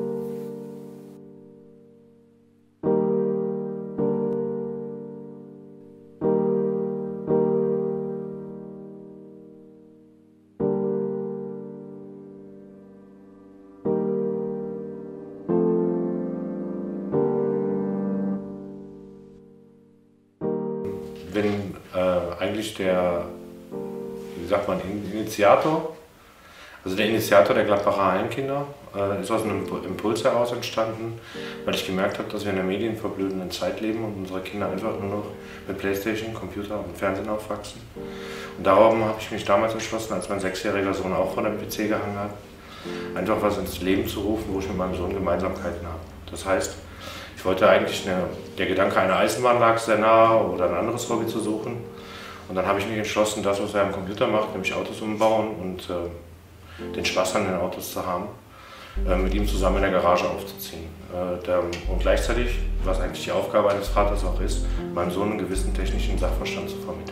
[SPEAKER 21] Bin eigentlich der, wie sagt man, Initiator. Also der Initiator der Gladbacher Heimkinder ist aus einem Impuls heraus entstanden, weil ich gemerkt habe, dass wir in einer medienverblödenden Zeit leben und unsere Kinder einfach nur noch mit Playstation, Computer und Fernsehen aufwachsen. Und darum habe ich mich damals entschlossen, als mein 6-jähriger Sohn auch vor dem PC gehangen hat, einfach was ins Leben zu rufen, wo ich mit meinem Sohn Gemeinsamkeiten habe. Das heißt, ich wollte eigentlich der Gedanke einer Eisenbahn lag sehr nah oder ein anderes Hobby zu suchen. Und dann habe ich mich entschlossen, das, was er am Computer macht, nämlich Autos umbauen und den Spaß an den Autos zu haben, mit ihm zusammen in der Garage aufzuziehen. Und gleichzeitig, was eigentlich die Aufgabe eines Vaters auch ist, meinem Sohn einen gewissen technischen Sachverstand zu vermitteln.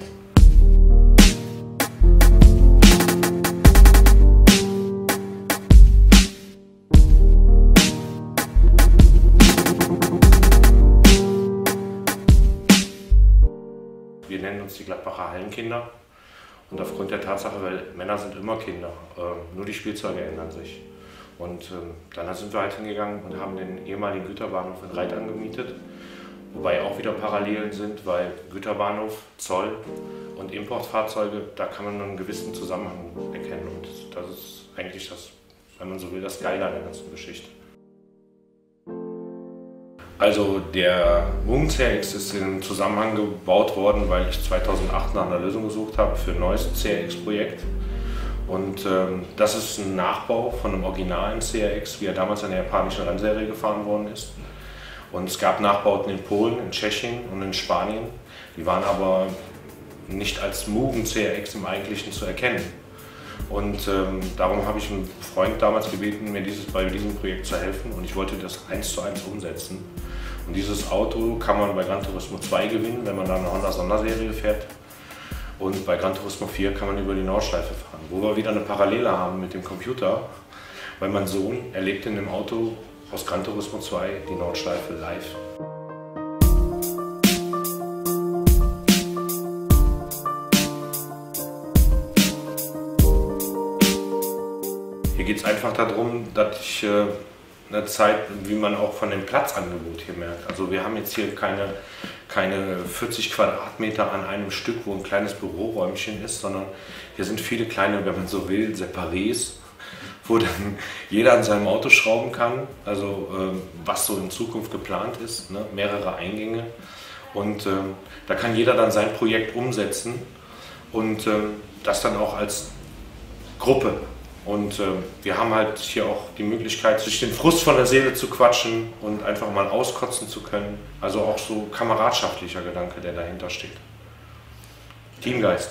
[SPEAKER 21] Wir nennen uns die Gladbacher Hallenkinder. Und aufgrund der Tatsache, weil Männer sind immer Kinder, nur die Spielzeuge ändern sich. Und dann sind wir halt hingegangen und haben den ehemaligen Güterbahnhof in Reit angemietet, wobei auch wieder Parallelen sind, weil Güterbahnhof, Zoll und Importfahrzeuge, da kann man einen gewissen Zusammenhang erkennen. Und das ist eigentlich das, wenn man so will, das Skyline der ganzen Geschichte. Also der Mugen CRX ist im Zusammenhang gebaut worden, weil ich 2008 nach einer Lösung gesucht habe für ein neues CRX-Projekt. Und das ist ein Nachbau von einem originalen CRX, wie er damals in der japanischen Rennserie gefahren worden ist. Und es gab Nachbauten in Polen, in Tschechien und in Spanien. Die waren aber nicht als Mugen CRX im Eigentlichen zu erkennen. Und darum habe ich einen Freund damals gebeten, mir bei diesem Projekt zu helfen. Und ich wollte das 1:1 umsetzen. Und dieses Auto kann man bei Gran Turismo 2 gewinnen, wenn man da eine Honda Sonderserie fährt. Und bei Gran Turismo 4 kann man über die Nordschleife fahren. Wo wir wieder eine Parallele haben mit dem Computer, weil mein Sohn erlebt in dem Auto aus Gran Turismo 2 die Nordschleife live. Hier geht es einfach darum, dass ich eine Zeit, wie man auch von dem Platzangebot hier merkt. Also wir haben jetzt hier keine 40 Quadratmeter an einem Stück, wo ein kleines Büroräumchen ist, sondern hier sind viele kleine, wenn man so will, Separés, wo dann jeder an seinem Auto schrauben kann, also was so in Zukunft geplant ist, ne? Mehrere Eingänge. Und da kann jeder dann sein Projekt umsetzen und das dann auch als Gruppe. Und wir haben halt hier auch die Möglichkeit, sich den Frust von der Seele zu quatschen und einfach mal auskotzen zu können. Also auch so kameradschaftlicher Gedanke, der dahinter steht. Teamgeist.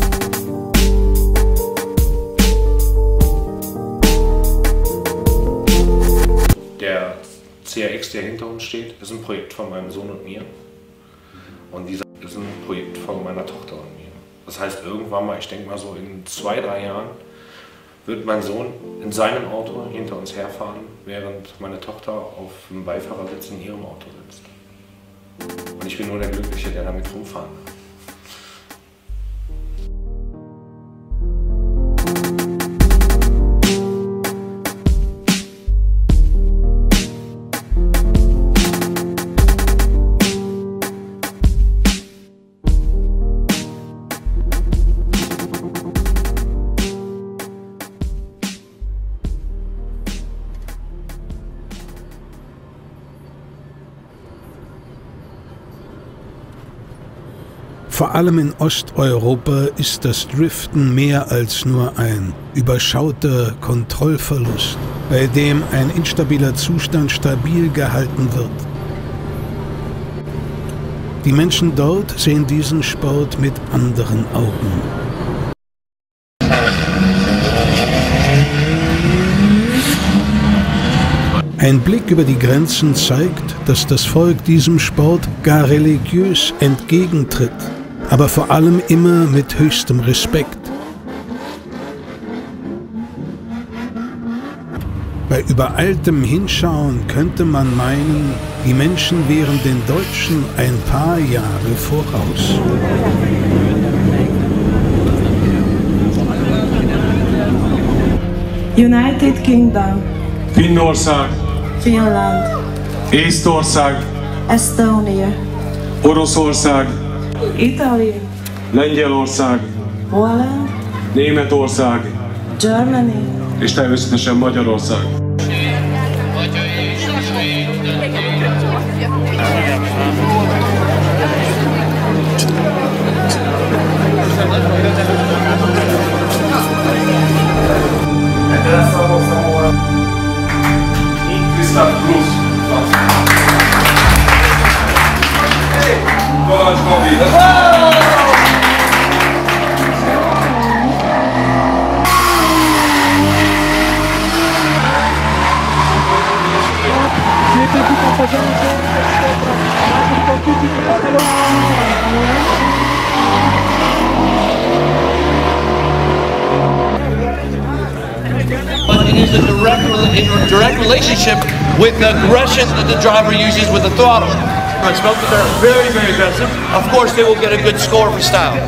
[SPEAKER 21] Der CRX, der hinter uns steht, ist ein Projekt von meinem Sohn und mir. Und dieser ist ein Projekt von meiner Tochter und mir. Das heißt, irgendwann mal, ich denke mal so in 2, 3 Jahren, wird mein Sohn in seinem Auto hinter uns herfahren, während meine Tochter auf dem Beifahrersitz in ihrem Auto sitzt. Und ich bin nur der Glückliche, der damit rumfahren kann.
[SPEAKER 2] Vor allem in Osteuropa ist das Driften mehr als nur ein überschauter Kontrollverlust, bei dem ein instabiler Zustand stabil gehalten wird. Die Menschen dort sehen diesen Sport mit anderen Augen. Ein Blick über die Grenzen zeigt, dass das Volk diesem Sport gar religiös entgegentritt, aber vor allem immer mit höchstem Respekt. Bei übereiltem Hinschauen könnte man meinen, die Menschen wären den Deutschen ein paar Jahre voraus.
[SPEAKER 1] United Kingdom,
[SPEAKER 6] Finnország,
[SPEAKER 1] Finland,
[SPEAKER 6] Észtország,
[SPEAKER 1] Estonia,
[SPEAKER 6] Oroszország,
[SPEAKER 1] Italy,
[SPEAKER 6] Lengyelország,
[SPEAKER 1] Poland,
[SPEAKER 6] Németország,
[SPEAKER 1] Germany,
[SPEAKER 6] és természetesen Magyarország.
[SPEAKER 22] But it is a direct relationship with the aggression that the driver uses with the throttle. But both of them are very, very aggressive. Of course, they will get a good score for style.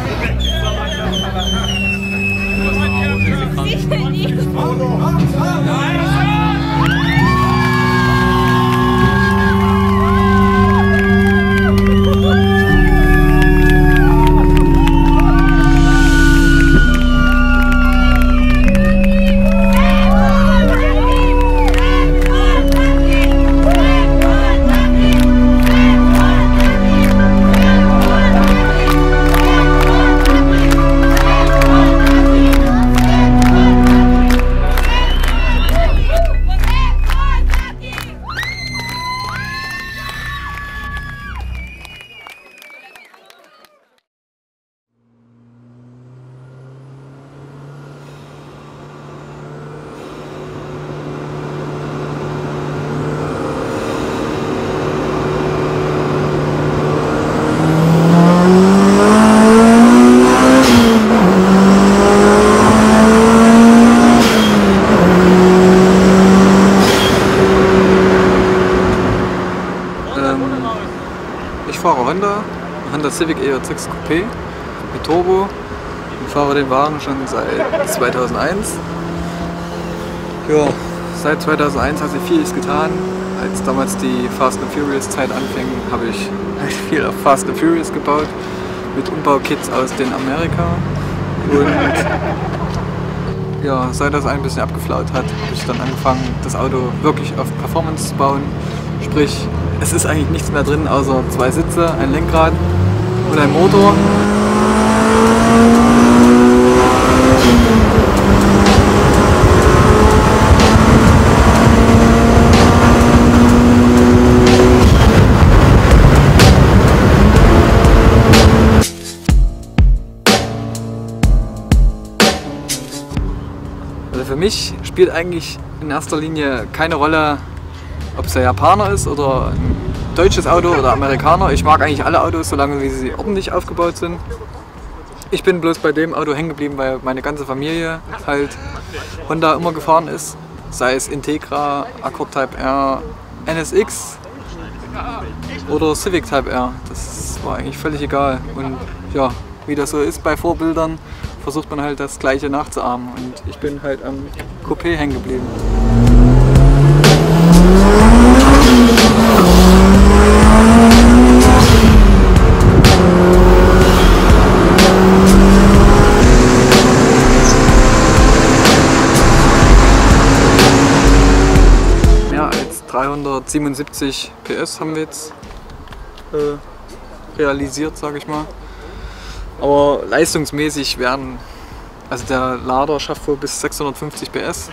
[SPEAKER 23] Ich fahre Honda Civic EJ6 Coupé mit Turbo und fahre den Wagen schon seit 2001. Ja, seit 2001 hat sich vieles getan. Als damals die Fast and Furious Zeit anfing, habe ich viel auf Fast and Furious gebaut mit Umbaukits aus den Amerika. Und ja, seit das ein bisschen abgeflaut hat, habe ich dann angefangen, das Auto wirklich auf Performance zu bauen. Sprich, es ist eigentlich nichts mehr drin, außer 2 Sitze, ein Lenkrad und ein Motor. Also für mich spielt eigentlich in erster Linie keine Rolle, ob es ein Japaner ist oder ein deutsches Auto oder Amerikaner. Ich mag eigentlich alle Autos, solange wie sie ordentlich aufgebaut sind. Ich bin bloß bei dem Auto hängen geblieben, weil meine ganze Familie halt Honda immer gefahren ist. Sei es Integra, Accord Type R, NSX oder Civic Type R. Das war eigentlich völlig egal. Und ja, wie das so ist bei Vorbildern, versucht man halt das Gleiche nachzuahmen. Und ich bin halt am Coupé hängen geblieben. Mehr als 377 PS haben wir jetzt realisiert, sage ich mal. Aber leistungsmäßig werden, also der Lader schafft wohl bis 650 PS.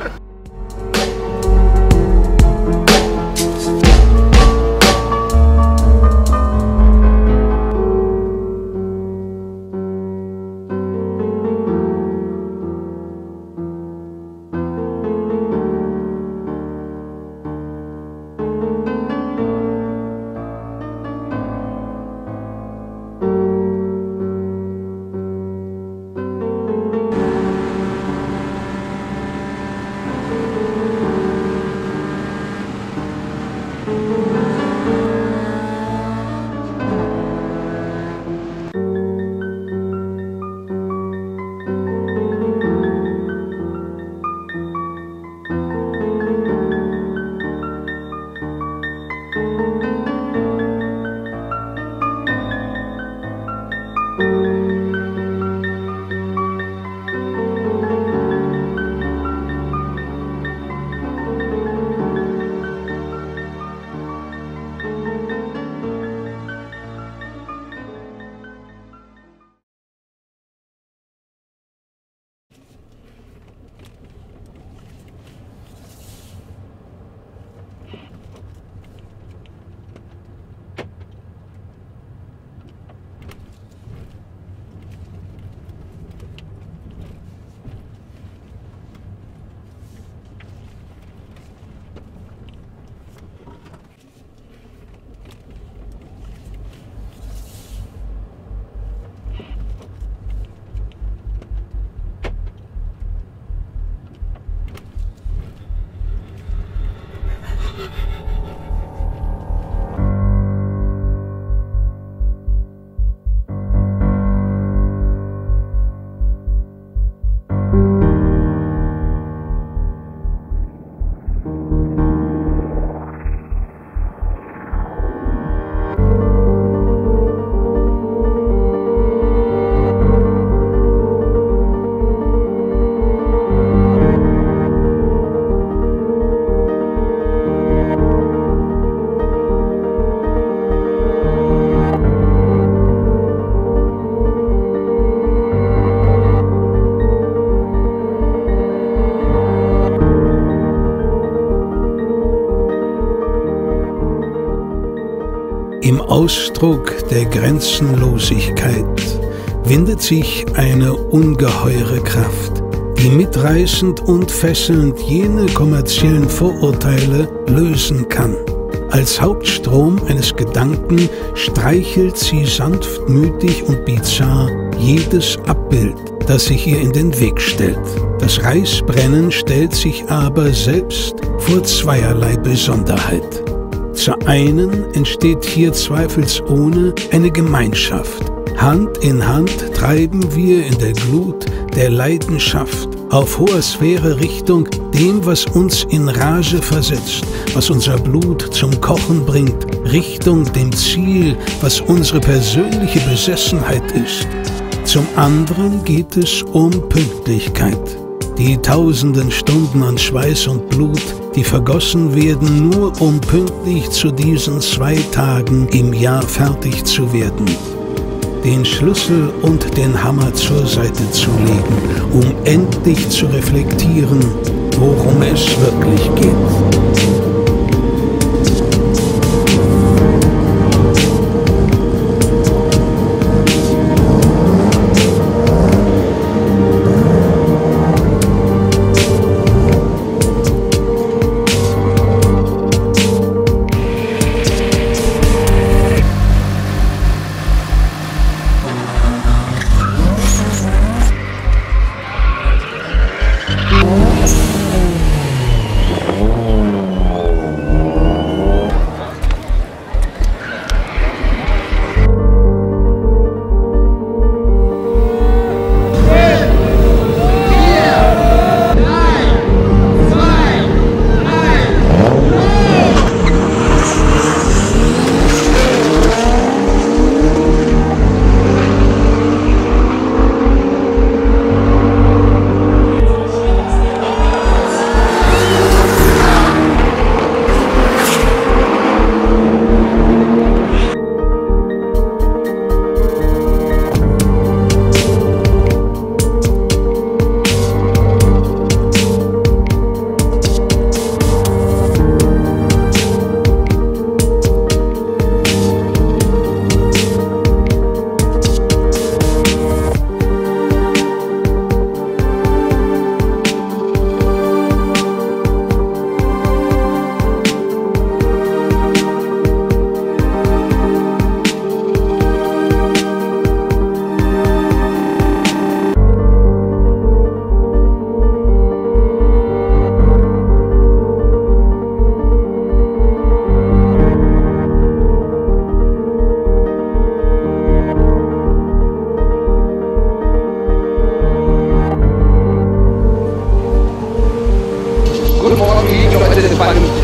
[SPEAKER 2] Im Ausdruck der Grenzenlosigkeit windet sich eine ungeheure Kraft, die mitreißend und fesselnd jene kommerziellen Vorurteile lösen kann. Als Hauptstrom eines Gedanken streichelt sie sanftmütig und bizarr jedes Abbild, das sich ihr in den Weg stellt. Das Reißbrennen stellt sich aber selbst vor zweierlei Besonderheit. Zur einen entsteht hier zweifelsohne eine Gemeinschaft. Hand in Hand treiben wir in der Glut der Leidenschaft auf hoher Sphäre Richtung dem, was uns in Rage versetzt, was unser Blut zum Kochen bringt, Richtung dem Ziel, was unsere persönliche Besessenheit ist. Zum anderen geht es um Pünktlichkeit. Die tausenden Stunden an Schweiß und Blut, die vergossen werden, nur um pünktlich zu diesen 2 Tagen im Jahr fertig zu werden. Den Schlüssel und den Hammer zur Seite zu legen, um endlich zu reflektieren, worum es wirklich geht.
[SPEAKER 3] Oh.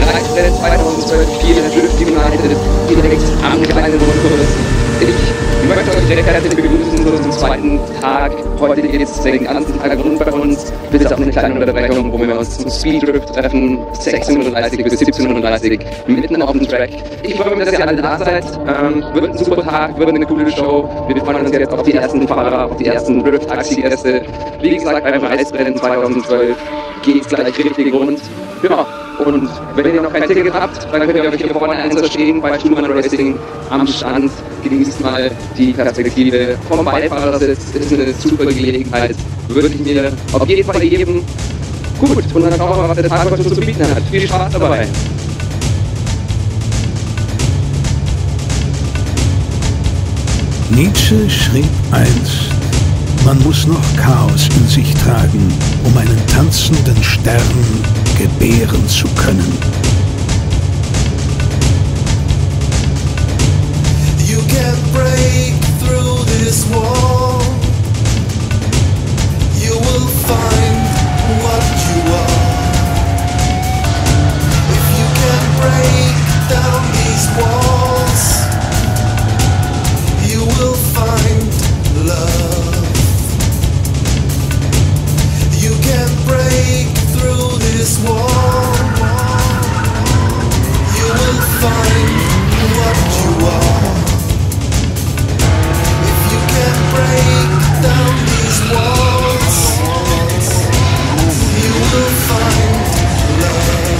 [SPEAKER 3] Reichsrennen 2012 4 Drifting United direkt am kleinen Rundkurs. Ich möchte euch recht herzlich begrüßen zu unserem zweiten Tag. Heute geht es den ganzen Tag rund bei uns, bis auf eine kleine Unterbrechung, wo wir uns zum Speeddrift treffen, 16:30 bis 17:30 mitten auf dem Track. Ich freue mich, dass ihr alle da seid. Wird ein super Tag, wird eine coole Show. Wir freuen uns jetzt auf die ersten Fahrer, auf die ersten Drift-Taxi-Gäste. Wie gesagt, beim Reichsrennen 2012 geht es gleich richtig rund. Ja. Und wenn ihr noch kein Ticket habt, dann könnt ihr euch hier vorne einstehen bei Schumann Racing am Stand. Genießt mal die Perspektive vom Beifahrersitz. Ist eine super Gelegenheit. Würde ich mir auf jeden Fall geben. Gut, und dann schauen wir mal, was der Tag heute zu bieten hat. Viel Spaß dabei.
[SPEAKER 2] Nietzsche schrieb einst, man muss noch Chaos in sich tragen, um einen tanzenden Stern gebären zu können.
[SPEAKER 4] You can break through this wall. You will find what you are. If you can break down these walls, you will find love. You can break through this wall. You will find what you are. If you can break down these walls, you will find love.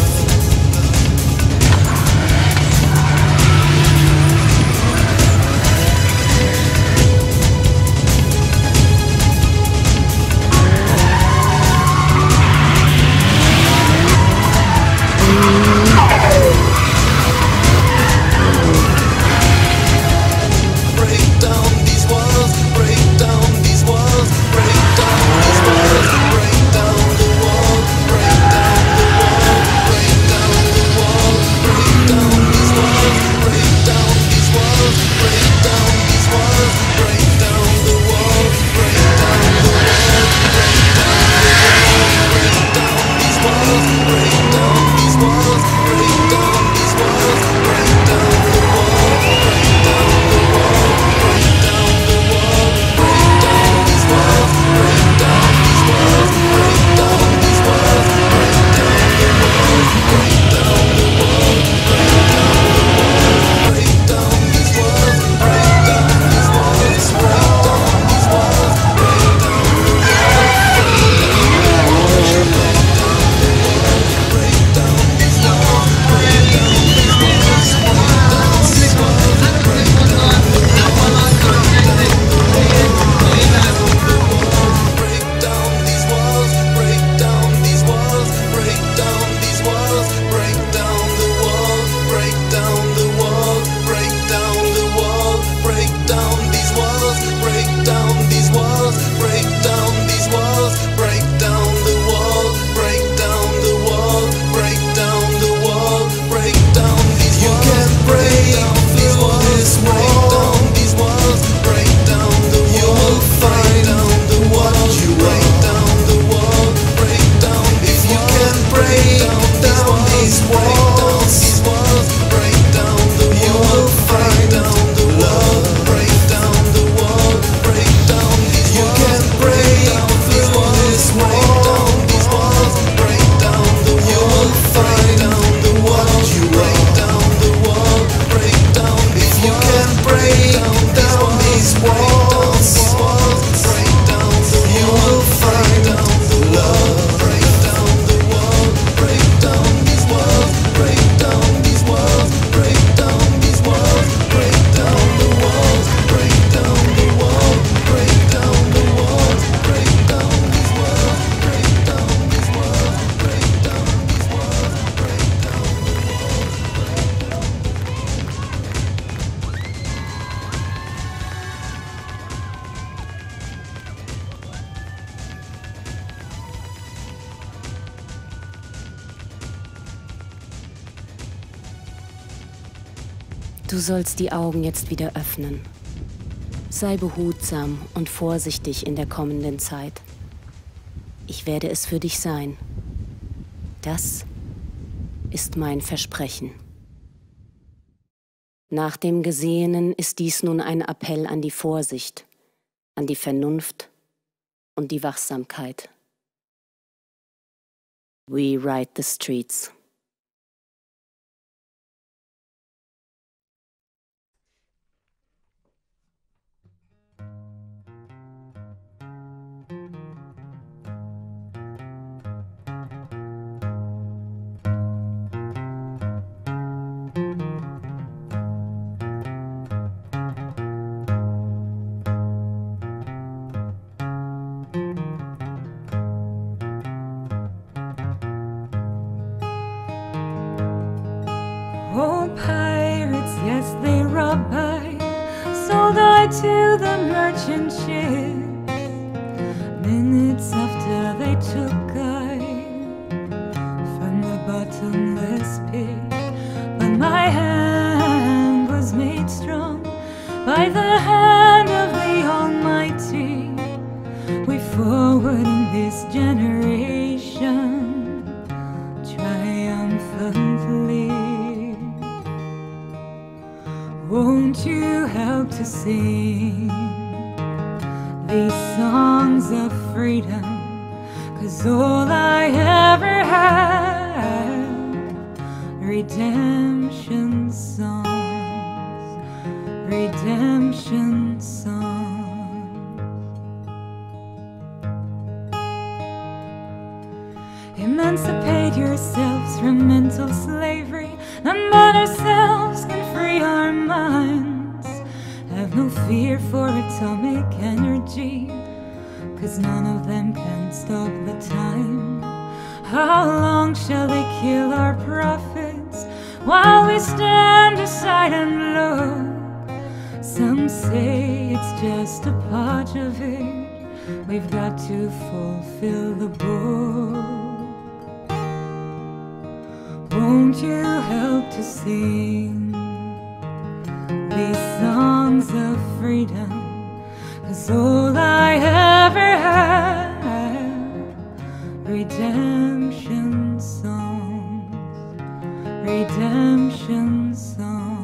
[SPEAKER 7] Du sollst die Augen jetzt wieder öffnen. Sei behutsam und vorsichtig in der kommenden Zeit. Ich werde es für dich sein. Das ist mein Versprechen. Nach dem Gesehenen ist dies nun ein Appell an die Vorsicht, an die Vernunft und die Wachsamkeit. We ride the streets.
[SPEAKER 10] Oh, pirates, yes, they robbed I, sold I to the merchant ships. Minutes after they took I from the bottomless pit. But my hand was made strong by the hand of the Almighty. We forward in this generation triumphantly. Won't you help to sing these songs of freedom? 'Cause all I ever had, redemption songs, redemption songs. Emancipate yourselves from mental slavery. None but ourselves can free our minds. Have no fear for atomic energy, 'cause none of them can stop the time. How long shall they kill our prophets while we stand aside and look? Some say it's just a part of it. We've got to fulfill the book. Won't you help to sing these songs of freedom? 'Cause all I ever had, redemption songs, redemption songs.